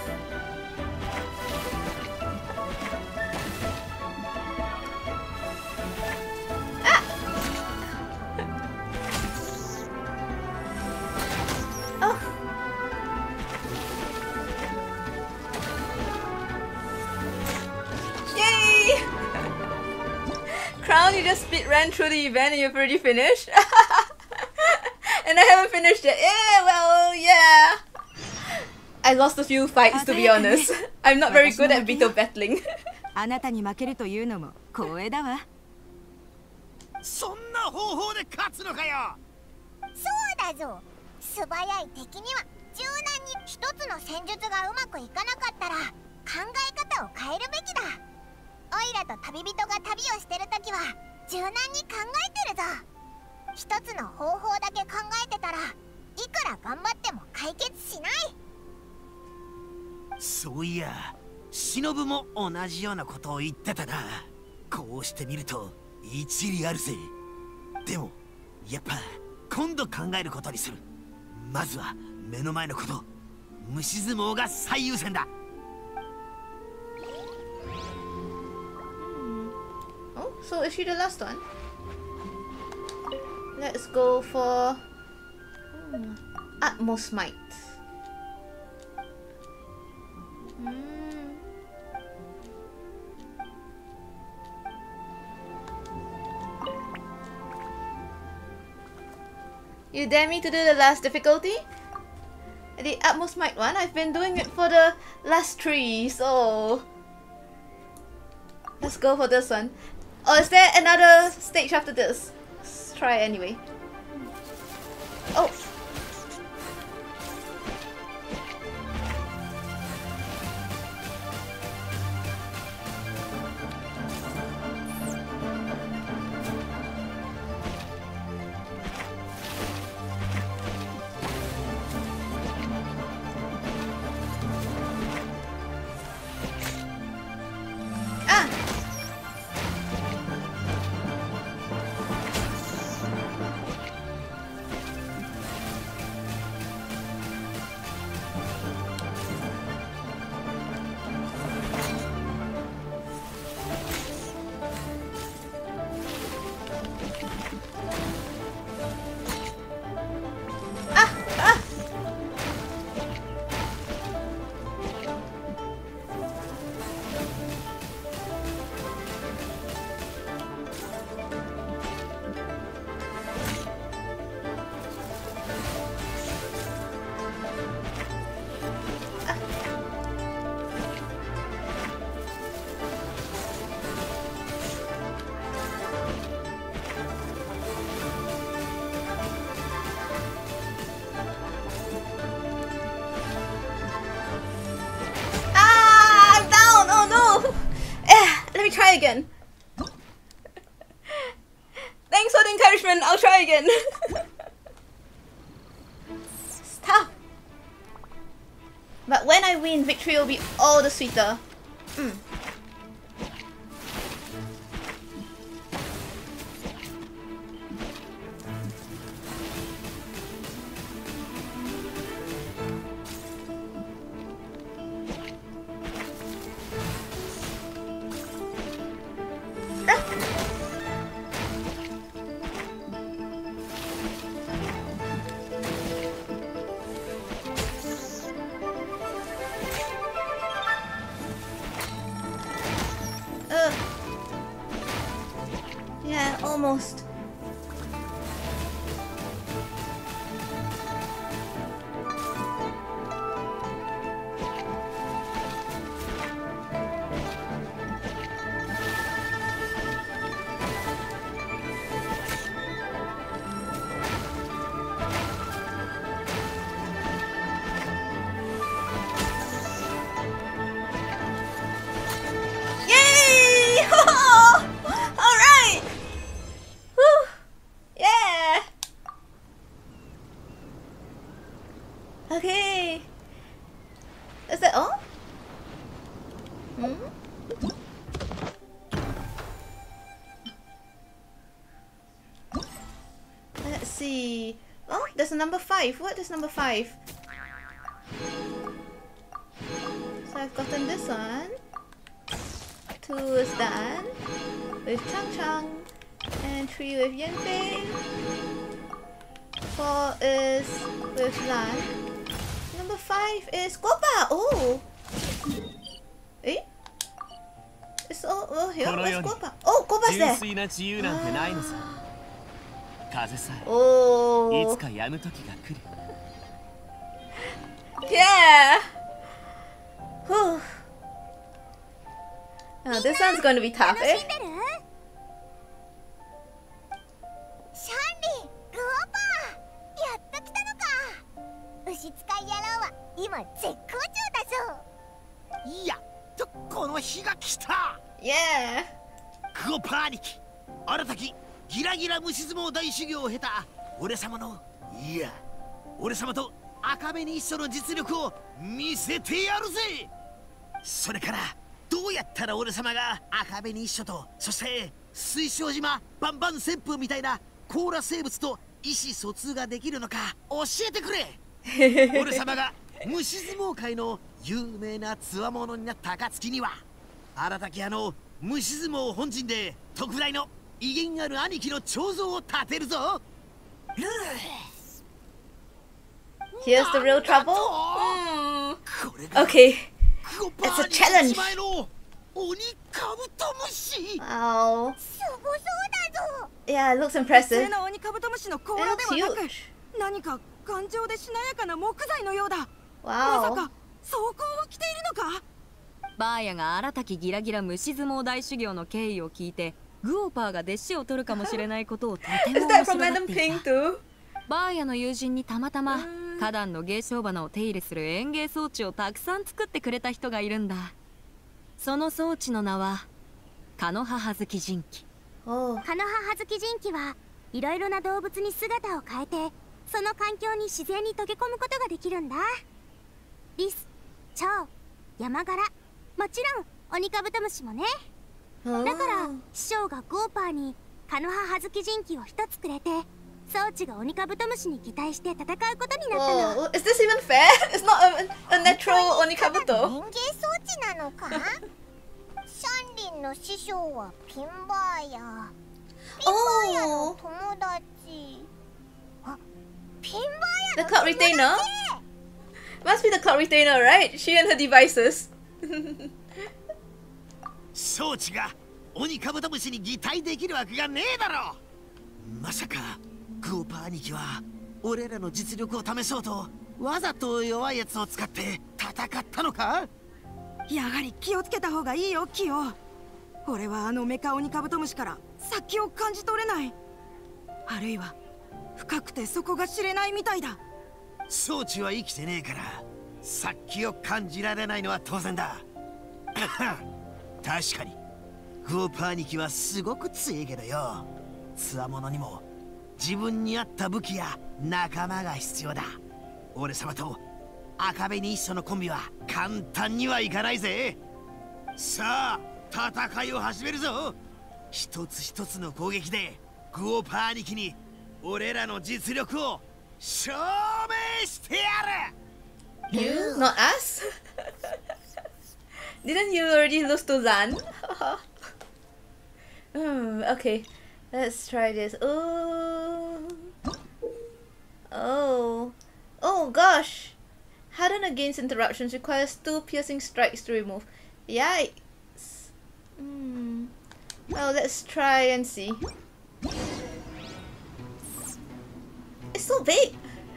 Crown, you just speed ran through the event and you've already finished? And I haven't finished it. Yeah, well, yeah. I lost a few fights, to be honest. I'm not very good at Beetle battling. あなたに負けるというのも光栄だわ。 そんな方法で勝つのかよ。 そうだぞ。素早い敵には柔軟に一つの戦術がうまくいかなかったら考え方を変えるべきだ。オイラと旅人が旅をしてるときは柔軟に考えてるぞ。一つの方法だけ考えてたらいくら頑張っても解決しない。 そういや、忍も同じようなことを言ってたな。こうしてみると一理あるぜ。でもやっぱ今度考えることにする。まずは目の前のこと、虫相撲が最優先だ。 Oh, so is she the last one? Let's go for hmm, Utmost Might. Hmm. You dare me to do the last difficulty? The Utmost Might one? I've been doing it for the last three, so let's go for this one. Oh, is there another stage after this? Let's try anyway. Oh! me try again. Thanks for the encouragement. I'll try again. Stop. But when I win, victory will be all the sweeter. Mm. Almost. Okay. Is that all? Hmm? Let's see. Oh, there's a number five. What is number five? So I've gotten this one. Two is done with Chang Chang, and three with Yanfei. Four is with Lan. Number five is Gopa. Oh. Eh? It's all oh here. Where's Gopa? Oh, Gopa's there. Oh. Yeah. Whew. Oh, this one's going to be tough, eh? Yeah. クオパ兄貴、新たきギラギラ虫相撲大修行を経た俺様のいや俺様と赤紅一緒の実力を見せてやるぜ。それからどうやったら俺様が赤紅一緒と、そして水晶島バンバン旋風みたいな甲羅生物と意思疎通ができるのか教えてくれ。俺様が虫相撲界の有名な強者になった暁には、新たきあの虫相撲本陣で特大の威厳ある兄貴の彫像を立てるぞ。 Here's the real trouble. Hmm. Okay, it's a challenge. Wow. Yeah, it looks impressive. It looks huge. 何か頑丈でしなやかな木材のようだ。 Wow. まさか装甲を着ているのか？ バーヤが新たきギラギラ虫相撲大修行の経緯を聞いて、グオパーが弟子を取るかもしれないことをとても面白がっていた。バーヤの友人にたまたま花壇の芸商花を手入れする園芸装置をたくさん作ってくれた人がいるんだ。その装置の名はカノハハズキジンキ。 カノハハズキジンキはいろいろな動物に姿を変えて、その環境に自然に溶け込むことができるんだ。リス、チョウ、ヤマガラ、もちろんオニカブトムシもね。だから師匠がゴーパーにカノハハズキジンキを一つくれて、装置がオニカブトムシに擬態して戦うことになったの。 Is this even fair? It's not a, a natural オニカブト。 園芸装置なのか？シャンリンの師匠はピンバーヤ。ピンバーヤの友達。あ、ピンバーヤの友達。 The cloud retainer? Must be the cloud retainer, right? She and her devices. 装置がオニカブトムシに擬態できるわけがねえだろ。まさかグオパ兄貴は俺らの実力を試そうとわざと弱いやつを使って戦ったのか？ やはり気をつけた方がいいよ、キヨ。俺はあのメカオニカブトムシから先を感じ取れない。あるいは深くて底が知れないみたいだ。 装置は生きてねえから先を感じられないのは当然だ。確かにグオパ兄貴はすごく強いけどよ、強者にも自分に合った武器や仲間が必要だ。俺様と赤紅一緒のコンビは簡単にはいかないぜ。さあ戦いを始めるぞ。一つ一つの攻撃でグオパ兄貴に俺らの実力を証明してやる。 You? Not us? Didn't you already lose to Zan? Hmm, okay, let's try this. Oh, oh, oh gosh! Harden against interruptions requires two piercing strikes to remove. Yikes! Hmm. Well, let's try and see. It's so big.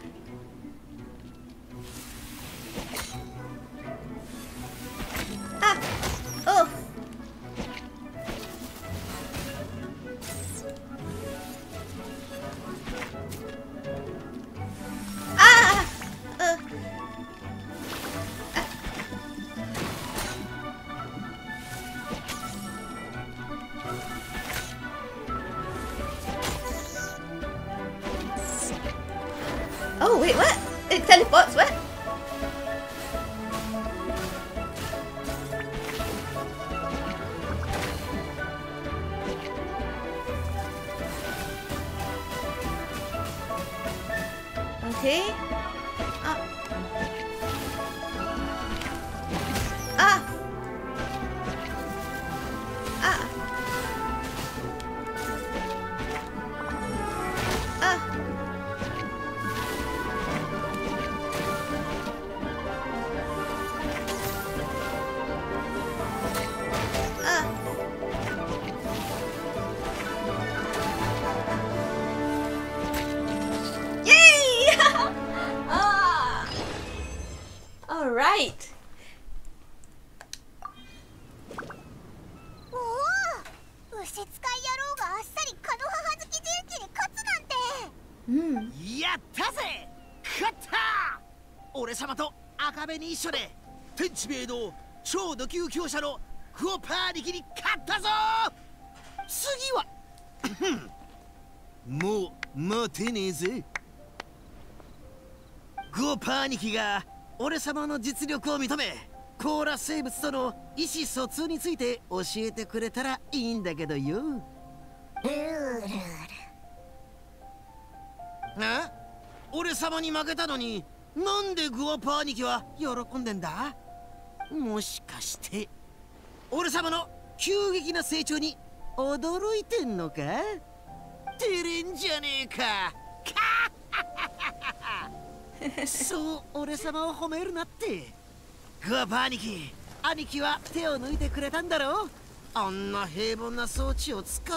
Ah! Oh! Ah! Uh. Ah. Oh, wait, what? It teleports, what? Okay. Ah. Ah. Ah. Ah. Ah. Yay! Ah. All right. おお、牛使い野郎があっさりカノハハズキ陣地に勝つなんて。 Hmm. やったぜ、勝った。俺様と赤紅一緒で天地明堂超ド級強者のグオパ兄貴に勝ったぞ。次はもう待てねえぜ。グオパ兄貴が俺様の実力を認め、コーラ生物との意思疎通について教えてくれたらいいんだけどよ。 ルールあ？俺様に負けたのになんでグオパ兄貴は喜んでんだ？もしかして俺様の急激な成長に驚いてんのか？照れんじゃねえか。そう俺様を褒めるなって。グオパ兄貴、兄貴は手を抜いてくれたんだろう。あんな平凡な装置を使って。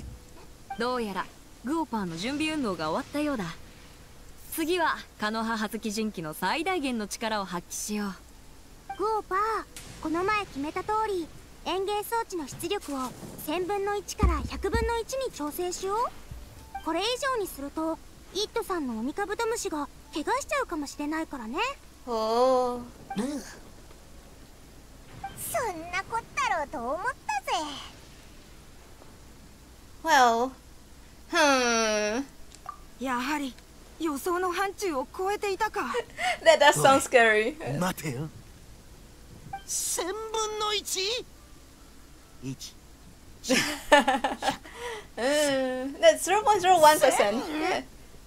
どうやらグオパーの準備運動が終わったようだ。次はカノハハズキ人機の最大限の力を発揮しよう。 グオパー、この前決めた通り園芸装置の出力をせんぶんのいちからひゃくぶんのいちに調整しよう。これ以上にするとイットさんのオニカブトムシが怪我しちゃうかもしれないからね。 Oh. そんなこったろうと思ったぜ。 Well. Hmm. やはり予想の範疇を超えていたか。 That does sound scary. 待てよ。千分の一？一。 Mm, that's zero point zero one percent. Yeah.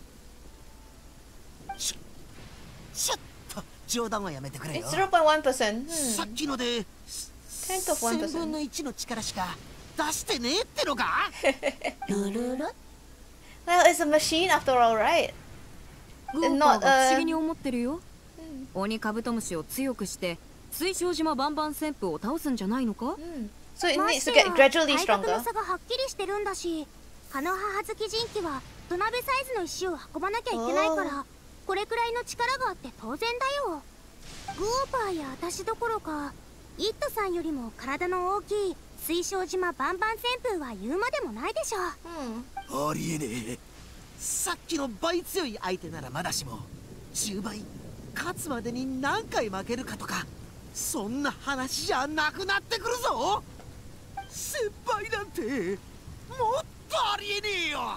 ちょ、ちょっと冗談はやめてくれよ。 It's zero point one percent. さっ Hmm. きので tenth of one 千分 percent. の一の力しか出してねえってのか？ルルル Well, it's a machine after all, right? グオパー Not, が不思議 uh, に思ってるよ。オニカブトムシを強くして水晶島バンバン旋風を倒すんじゃないのか？ Hmm. So it ま needs し to てや get gradually 体格 stronger. の差がはっきりしてるんだし、カノハハズキ人機は土鍋サイズの石を運ばなきゃいけないからこれくらいの力があって当然だよ。グオパーや私どころかイットさんよりも体の大きい水晶島バンバン旋風は言うまでもないでしょ。 Hmm. ありえねえ。さっきの倍強い相手ならまだしもじゅうばい勝つまでに何回負けるかとかそんな話じゃなくなってくるぞ。 先輩なんてもっとありえねえよ。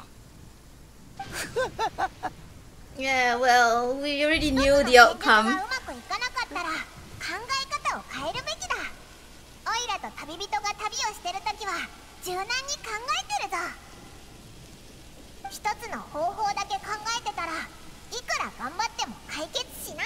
Yeah, well, we already knew the outcome. うまくいかなかったら考え方を変えるべきだ。オイラと旅人が旅をしてるときは柔軟に考えてるぞ。一つの方法だけ考えてたらいくら頑張っても解決しない。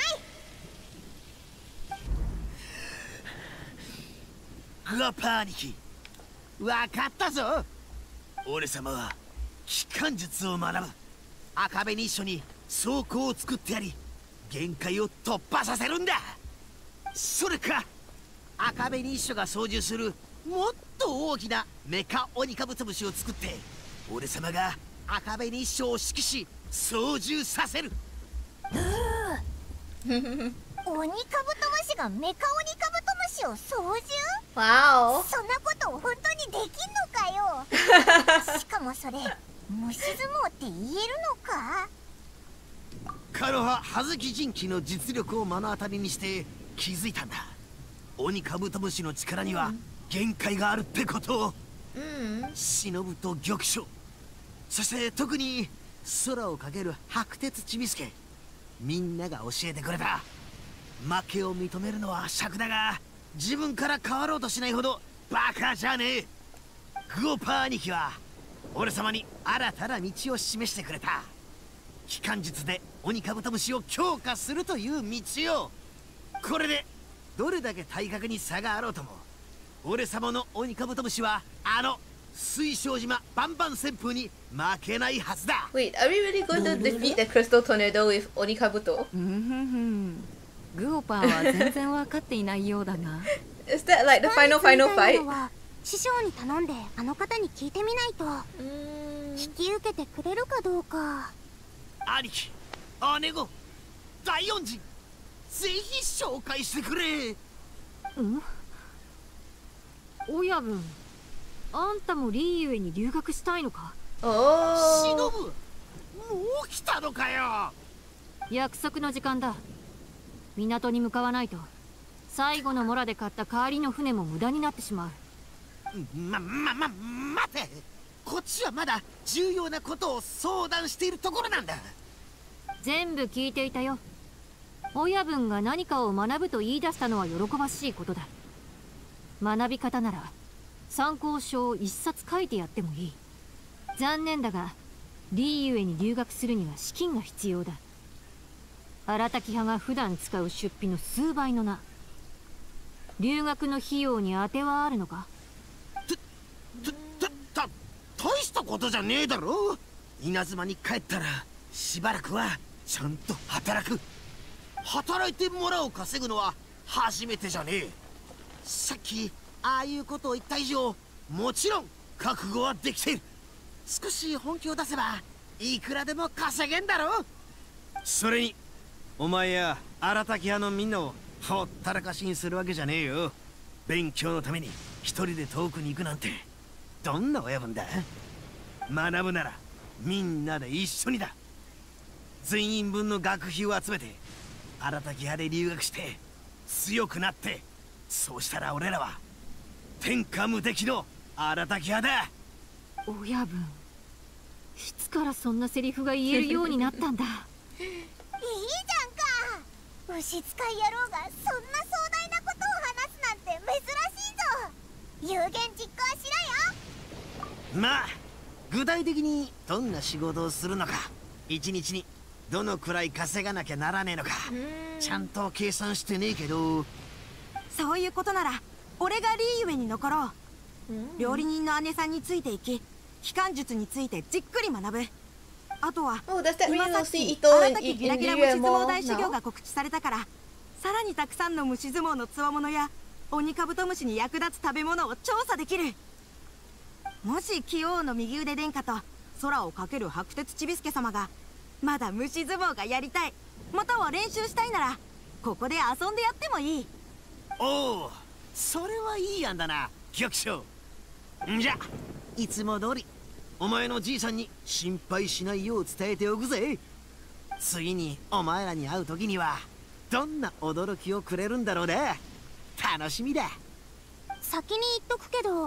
グアパ兄貴、わかったぞ。俺様は機関術を学ぶ。赤べに一緒に倉庫を作ってやり、限界を突破させるんだ。それか赤べに一緒が操縦するもっと大きなメカオニカブトムシを作って、俺様が赤べに一緒を指揮し操縦させる。 オニカブトムシがメカオニカブトムシを操縦？ わお。 そんなこと本当にできんのかよ。しかもそれ虫相撲って言えるのか？ カノハ葉月人気の実力を目の当たりにして気づいたんだ。オニカブトムシの力には限界があるってことを。 うん。 忍と玉将、そして特に空をかける白鉄ちびすけ、みんなが教えてくれた。負けを認めるのは尺だが、自分から変わろうとしないほどバカじゃねえ。グオパ兄貴は俺様に新たな道を示してくれた。機関術でオニカブトムシを強化するという道を。これでどれだけ体格に差があろうとも、俺様のオニカブトムシはあの水晶島バンバン旋風に負けないはずだ。 Wait, are we really going to defeat the crystal tornado with Onikabuto? グオパーは全然分かっていないようだが。 Is that like the final final fight? 師匠に頼んであの方に聞いてみないと。引き受けてくれるかどうか。 兄貴、姉御、大恩人、ぜひ紹介してくれ。 うん親分、あんたもリーユエに留学したいのか？ 忍、もう来たのかよ。 約束の時間だ。港に向かわないと最後のモラで買った帰りの船も無駄になってしまう。ま、ま、ま、待て。こっちはまだ重要なことを相談しているところなんだ。 全部聞いていたよ。親分が何かを学ぶと言い出したのは喜ばしいことだ。学び方なら参考書を一冊書いてやってもいい。残念だがリーユエに留学するには資金が必要だ。荒滝派が普段使う出費の数倍のな。留学の費用に当てはあるのか？ た、た、た、大したことじゃねえだろ。稲妻に帰ったらしばらくはちゃんと働く。働いてもらう稼ぐのは初めてじゃねえ。さっきああいうことを言った以上、もちろん覚悟はできている。少し本気を出せばいくらでも稼げんだろ。それにお前や荒滝派のみんなをほったらかしにするわけじゃねえよ。勉強のために一人で遠くに行くなんてどんな親分だ。学ぶならみんなで一緒にだ。全員分の学費を集めて荒滝派で留学して強くなって、そうしたら俺らは天下無敵の荒滝派だ。 親分、いつからそんなセリフが言えるようになったんだ。 いいじゃんか。牛使い野郎がそんな壮大なことを話すなんて珍しいぞ。有言実行しろよ。 まあ具体的にどんな仕事をするのか、一日にどのくらい稼がなきゃならねえのか、ちゃんと計算してねえけど。 そういうことなら俺がリーユエに残ろう。料理人の姉さんについていき、機関術についてじっくり学ぶ。あとは、 oh, does that mean 今 we'll さっ see き Ito 荒 in, 滝 in, ギラ in ギラ虫 Liyue 相撲 more 大修行 now? が告知されたから、さらにたくさんの虫相撲のつわものやオニカブトムシに役立つ食べ物を調査できる。もし棋王の右腕殿下と空をかける白鉄ちびすけ様がまだ虫相撲がやりたい、または練習したいならここで遊んでやってもいい。 おお、それはいい案だな玉将。んじゃいつも通りお前のじいさんに心配しないよう伝えておくぜ。次にお前らに会う時にはどんな驚きをくれるんだろうね。楽しみだ。 先に言っとくけど、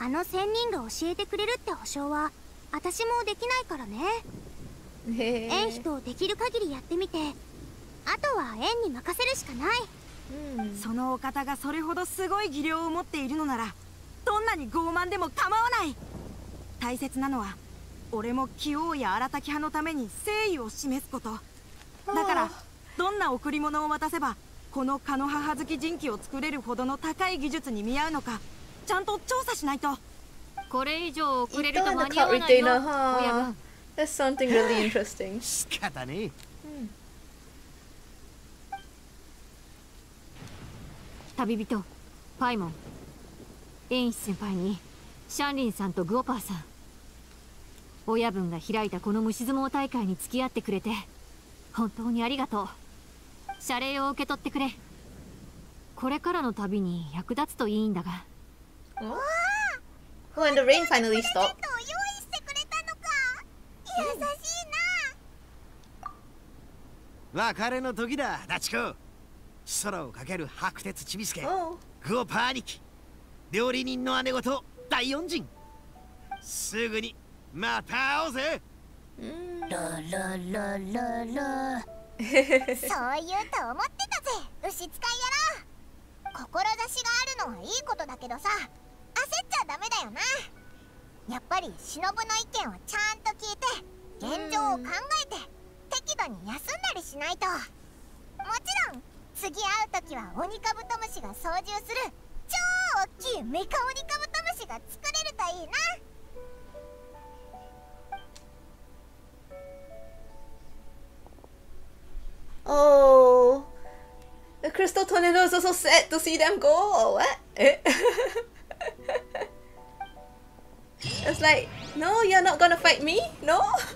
あの仙人が教えてくれるって保証は私もできないからね。縁人をできる限りやってみて、あとは縁に任せるしかない。 うん、そのお方がそれほどすごい技量を持っているのなら、どんなに傲慢でも構わない。大切なのは俺も棋王や荒滝派のために誠意を示すこと。だからどんな贈り物を渡せばこのカノハハズキ人機を作れるほどの高い技術に見合うのか、ちゃんと調査しないと。 これ以上遅れると間に合わないよ、親分。 That's something really interesting. 仕方ね。 旅人パイモン、エンシ先輩にシャンリンさんとグオパーさん、親分が開いたこの虫相撲大会に付き合ってくれて本当にありがとう。謝礼を受け取ってくれ。これからの旅に役立つといいんだが。 Oh, and the rain finally stopped. 用意してくれたのか。優しいな。別れの時だ、ダチコ。空をかける白鉄ちびすけ、 oh. グオパ兄貴、料理人の姉御と大恩人。すぐにまた会おうぜ。 ロロロロロそう言うと思ってたぜ、牛使いやろ。志があるのはいいことだけどさ、焦っちゃダメだよな。やっぱり忍の意見をちゃんと聞いて現状を考えて適度に休んだりしないと。もちろん次会う時はオニカブトムシが操縦する超大きいメカオニカブトムシが作れるといいな。 Oh, the crystal tornado is also set to see them go. What? It's like, no, you're not gonna fight me, no.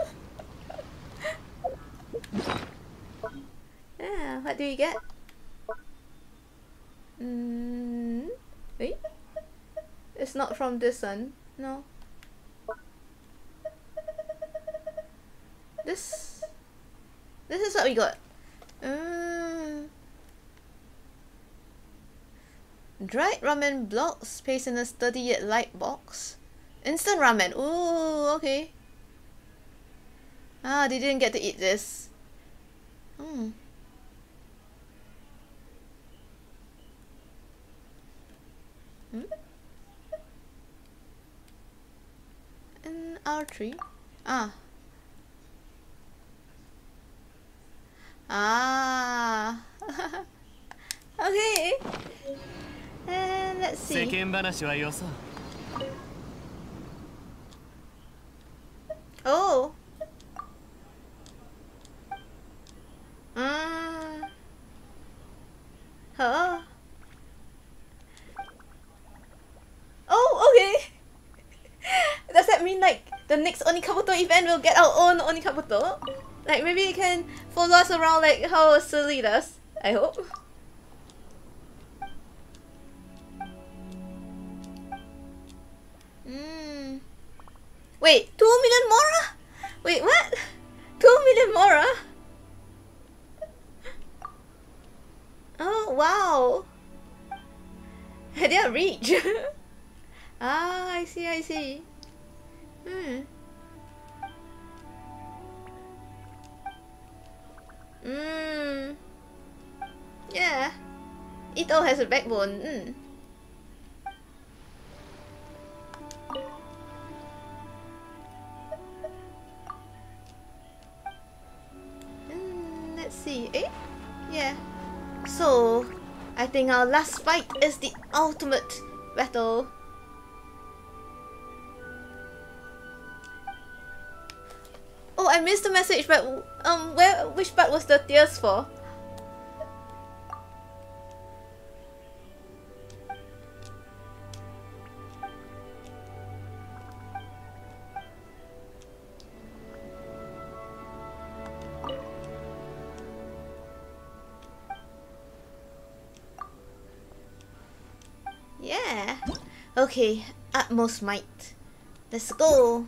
Yeah, what do you get? Mm, wait, it's not from this one, no. This, this is what we got. Mm. Dried ramen blocks placed in a sturdy yet light box. Instant ramen. Ooh, okay. Ah, they didn't get to eat this. Hmm. Hmm? An R three. Ah. Ah. Okay. And let's see. 世間話はよそう。 Oh. Mm. Huh. Oh, okay. Does that mean like the next Onikabuto event will get our own Onikabuto? Like maybe it can follow us around like how Sully does. I hope. Mm. Wait, two million Mora? Wait, what? Two million Mora? Oh wow. They are rich. Ah, I see, I see. Hmm. Mm. Yeah. Ito has a backbone. Mm. Mm, let's see. Eh? Yeah. So, I think our last fight is the ultimate battle. Oh, I missed the message, but um, where, which part was the tears for? Yeah. Okay, utmost might. Let's go.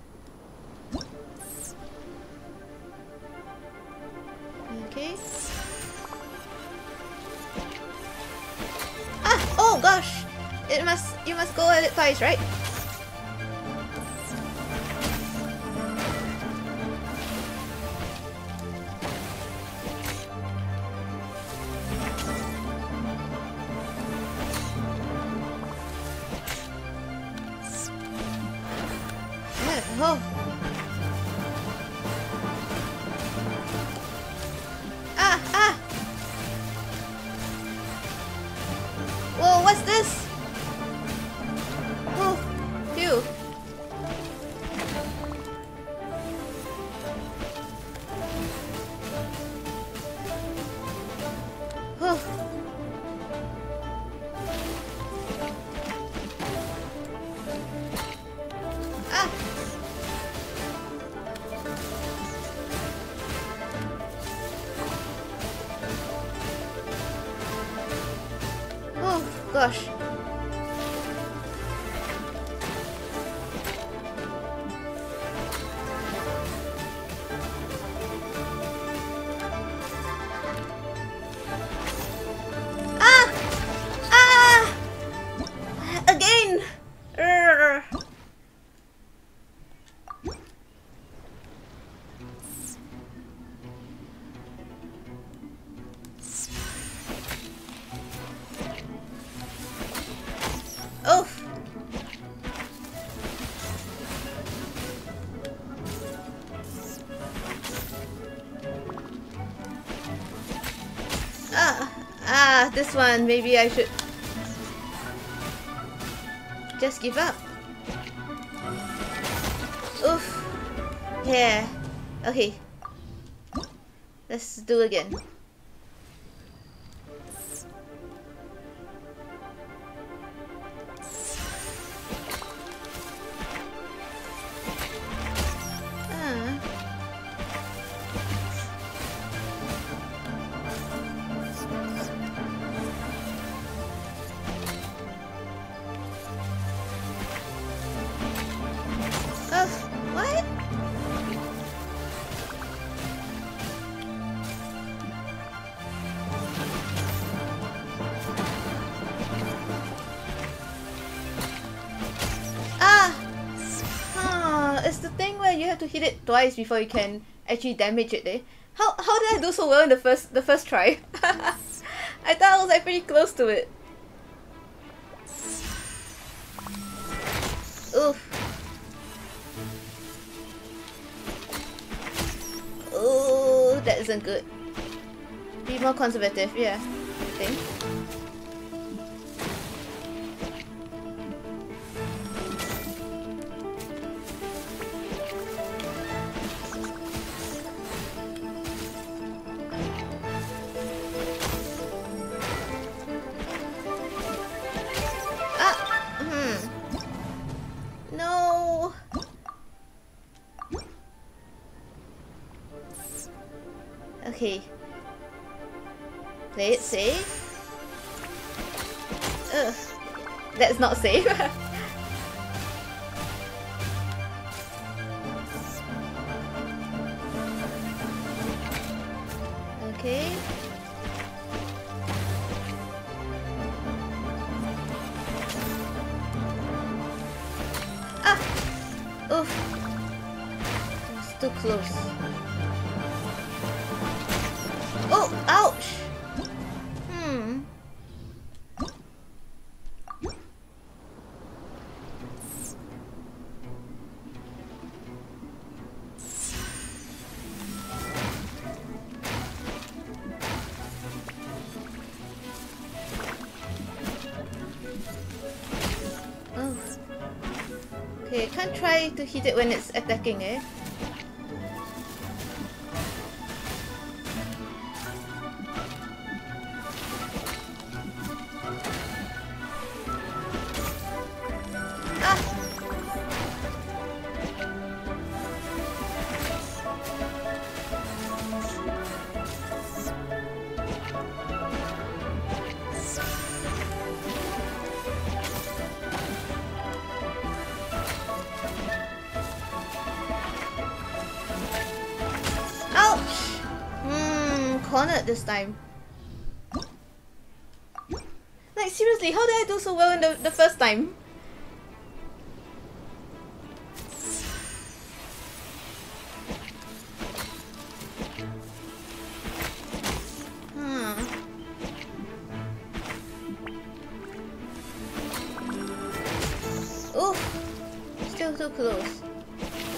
Okay. Ah! Oh gosh! It must. You must go at it twice, right? Oh. Ah, ah. Whoa, what's this? Oh, phew. Oh. Ah. Oh gosh. Ah! Ah! Again! Urgh. Oh! Ah! Ah, this one, maybe I should just give up. Oof. Yeah. Okay. Let's do again. Ah. Oh, what? Ah! Huh, it's the thing where you have to hit it twice before you can actually damage it, eh? How how did I do so well in the first the first try? I thought I was like pretty close to it. Oof. Oh, that isn't good. Be more conservative, yeah, I think. Ah! Hmm. No! Okay. Play it safe. Ugh. That's not safe. Okay. Ah! Oof. It's too close. Oh, ouch! Hmm. Oh. Okay, I can't try to hit it when it's attacking, eh? Cornered this time. Like seriously, how did I do so well in the, the first time? Hmm. Oof. Still too close.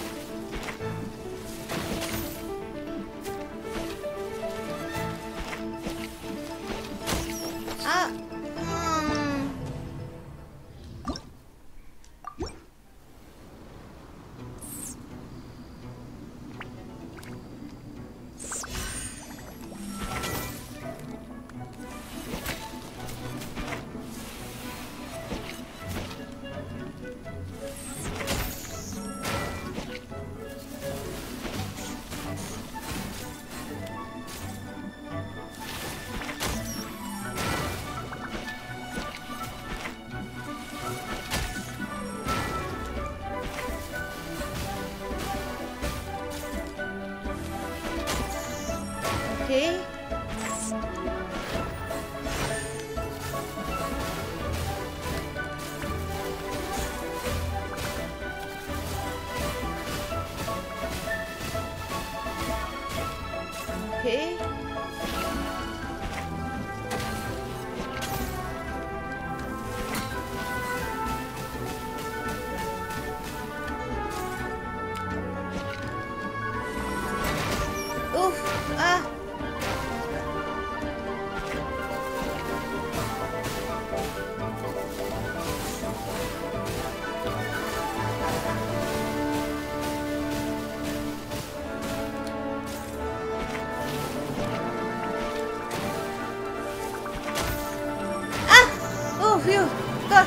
Phew. Gosh.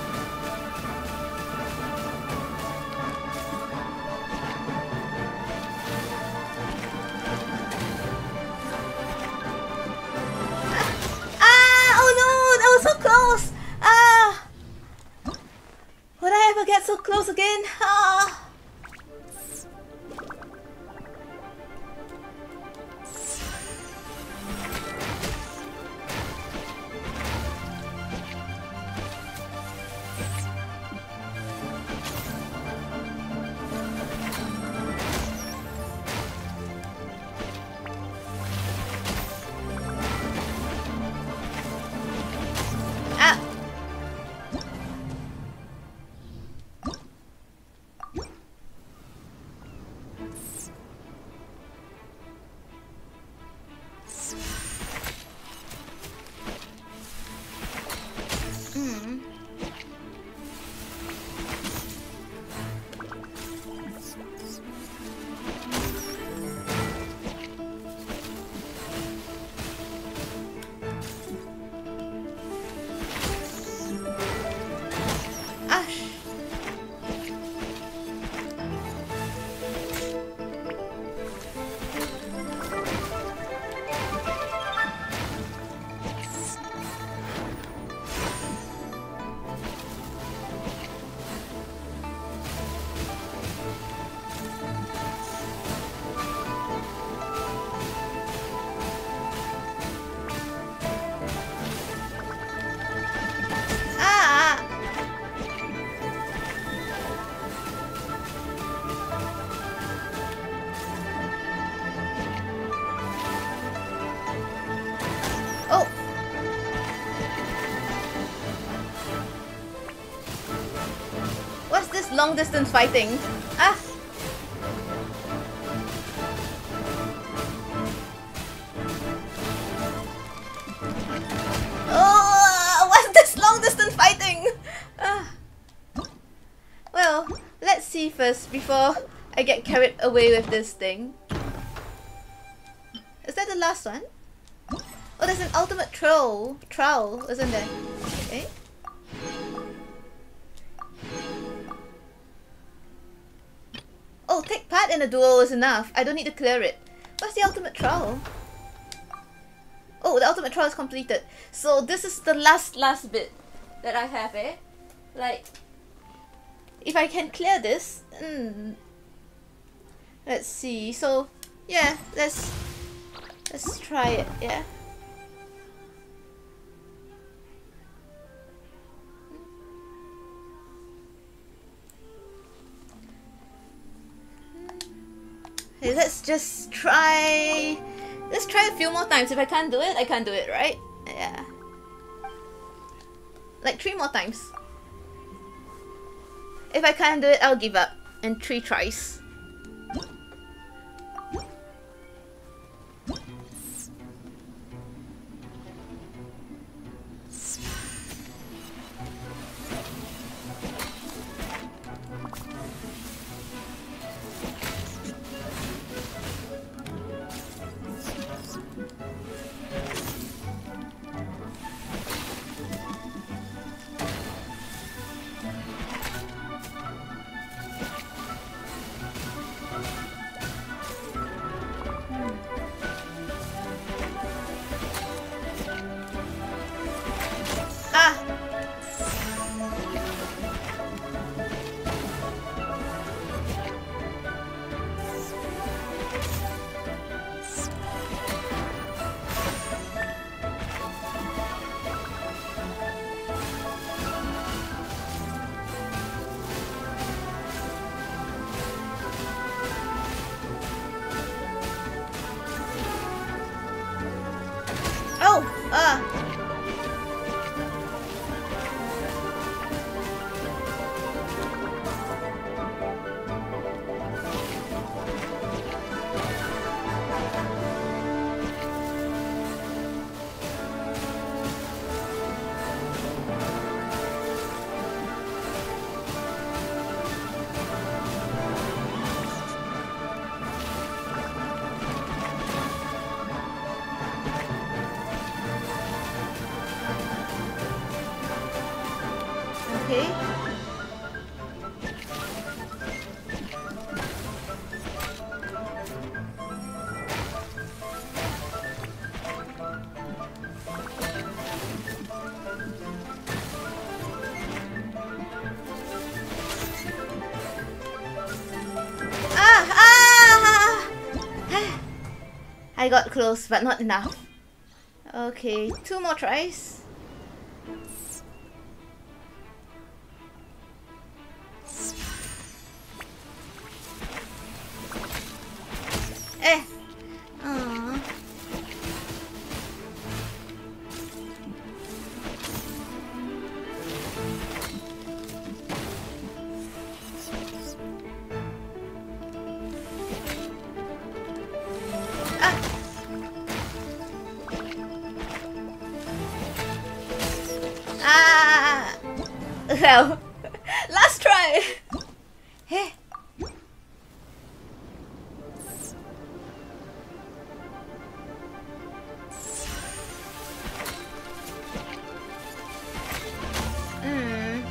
Ah! Oh no! That was so close! Ah! Would I ever get so close again? Ah! Long distance fighting. Ah! Oh! What's this long distance fighting? Ah. Well, let's see first before I get carried away with this thing. Is that the last one? Oh, there's an ultimate troll. Trowel, isn't there? Okay. Oh, take part in a duel is enough. I don't need to clear it. What's the ultimate trial? Oh, the ultimate trial is completed. So this is the last last bit that I have, eh? Like, if I can clear this, mm, let's see. So yeah, let's let's try it. Yeah. Okay, let's just try... Let's try a few more times. If I can't do it, I can't do it, right? Yeah. Like three more times. If I can't do it, I'll give up. And three tries. Okay. I got close, but not enough. Okay, two more tries. Eh. Aww. Ah! Well, last try! Hey! Mm.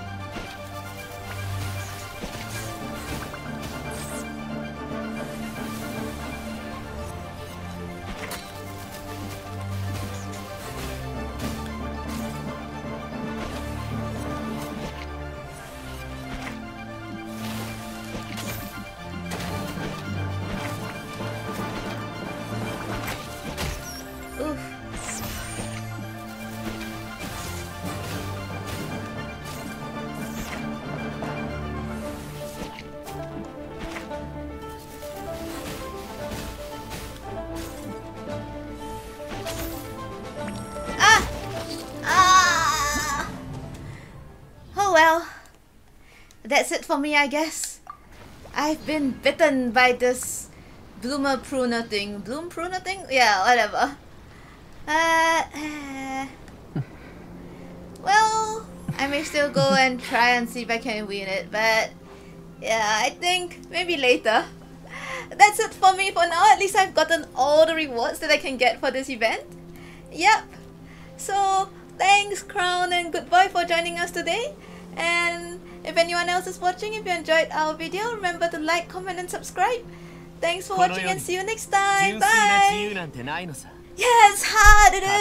That's it for me, I guess. I've been bitten by this bloomer pruner thing. Bloom pruner thing? Yeah, whatever. Uh, uh, well, I may still go and try and see if I can win it, but yeah, I think maybe later. That's it for me for now. At least I've gotten all the rewards that I can get for this event. Yep. So, thanks Crown and Goodboy for joining us today. And if anyone else is watching, if you enjoyed our video, remember to like, comment and subscribe. Thanks for watching and see you next time. Bye! Yes, hard it is!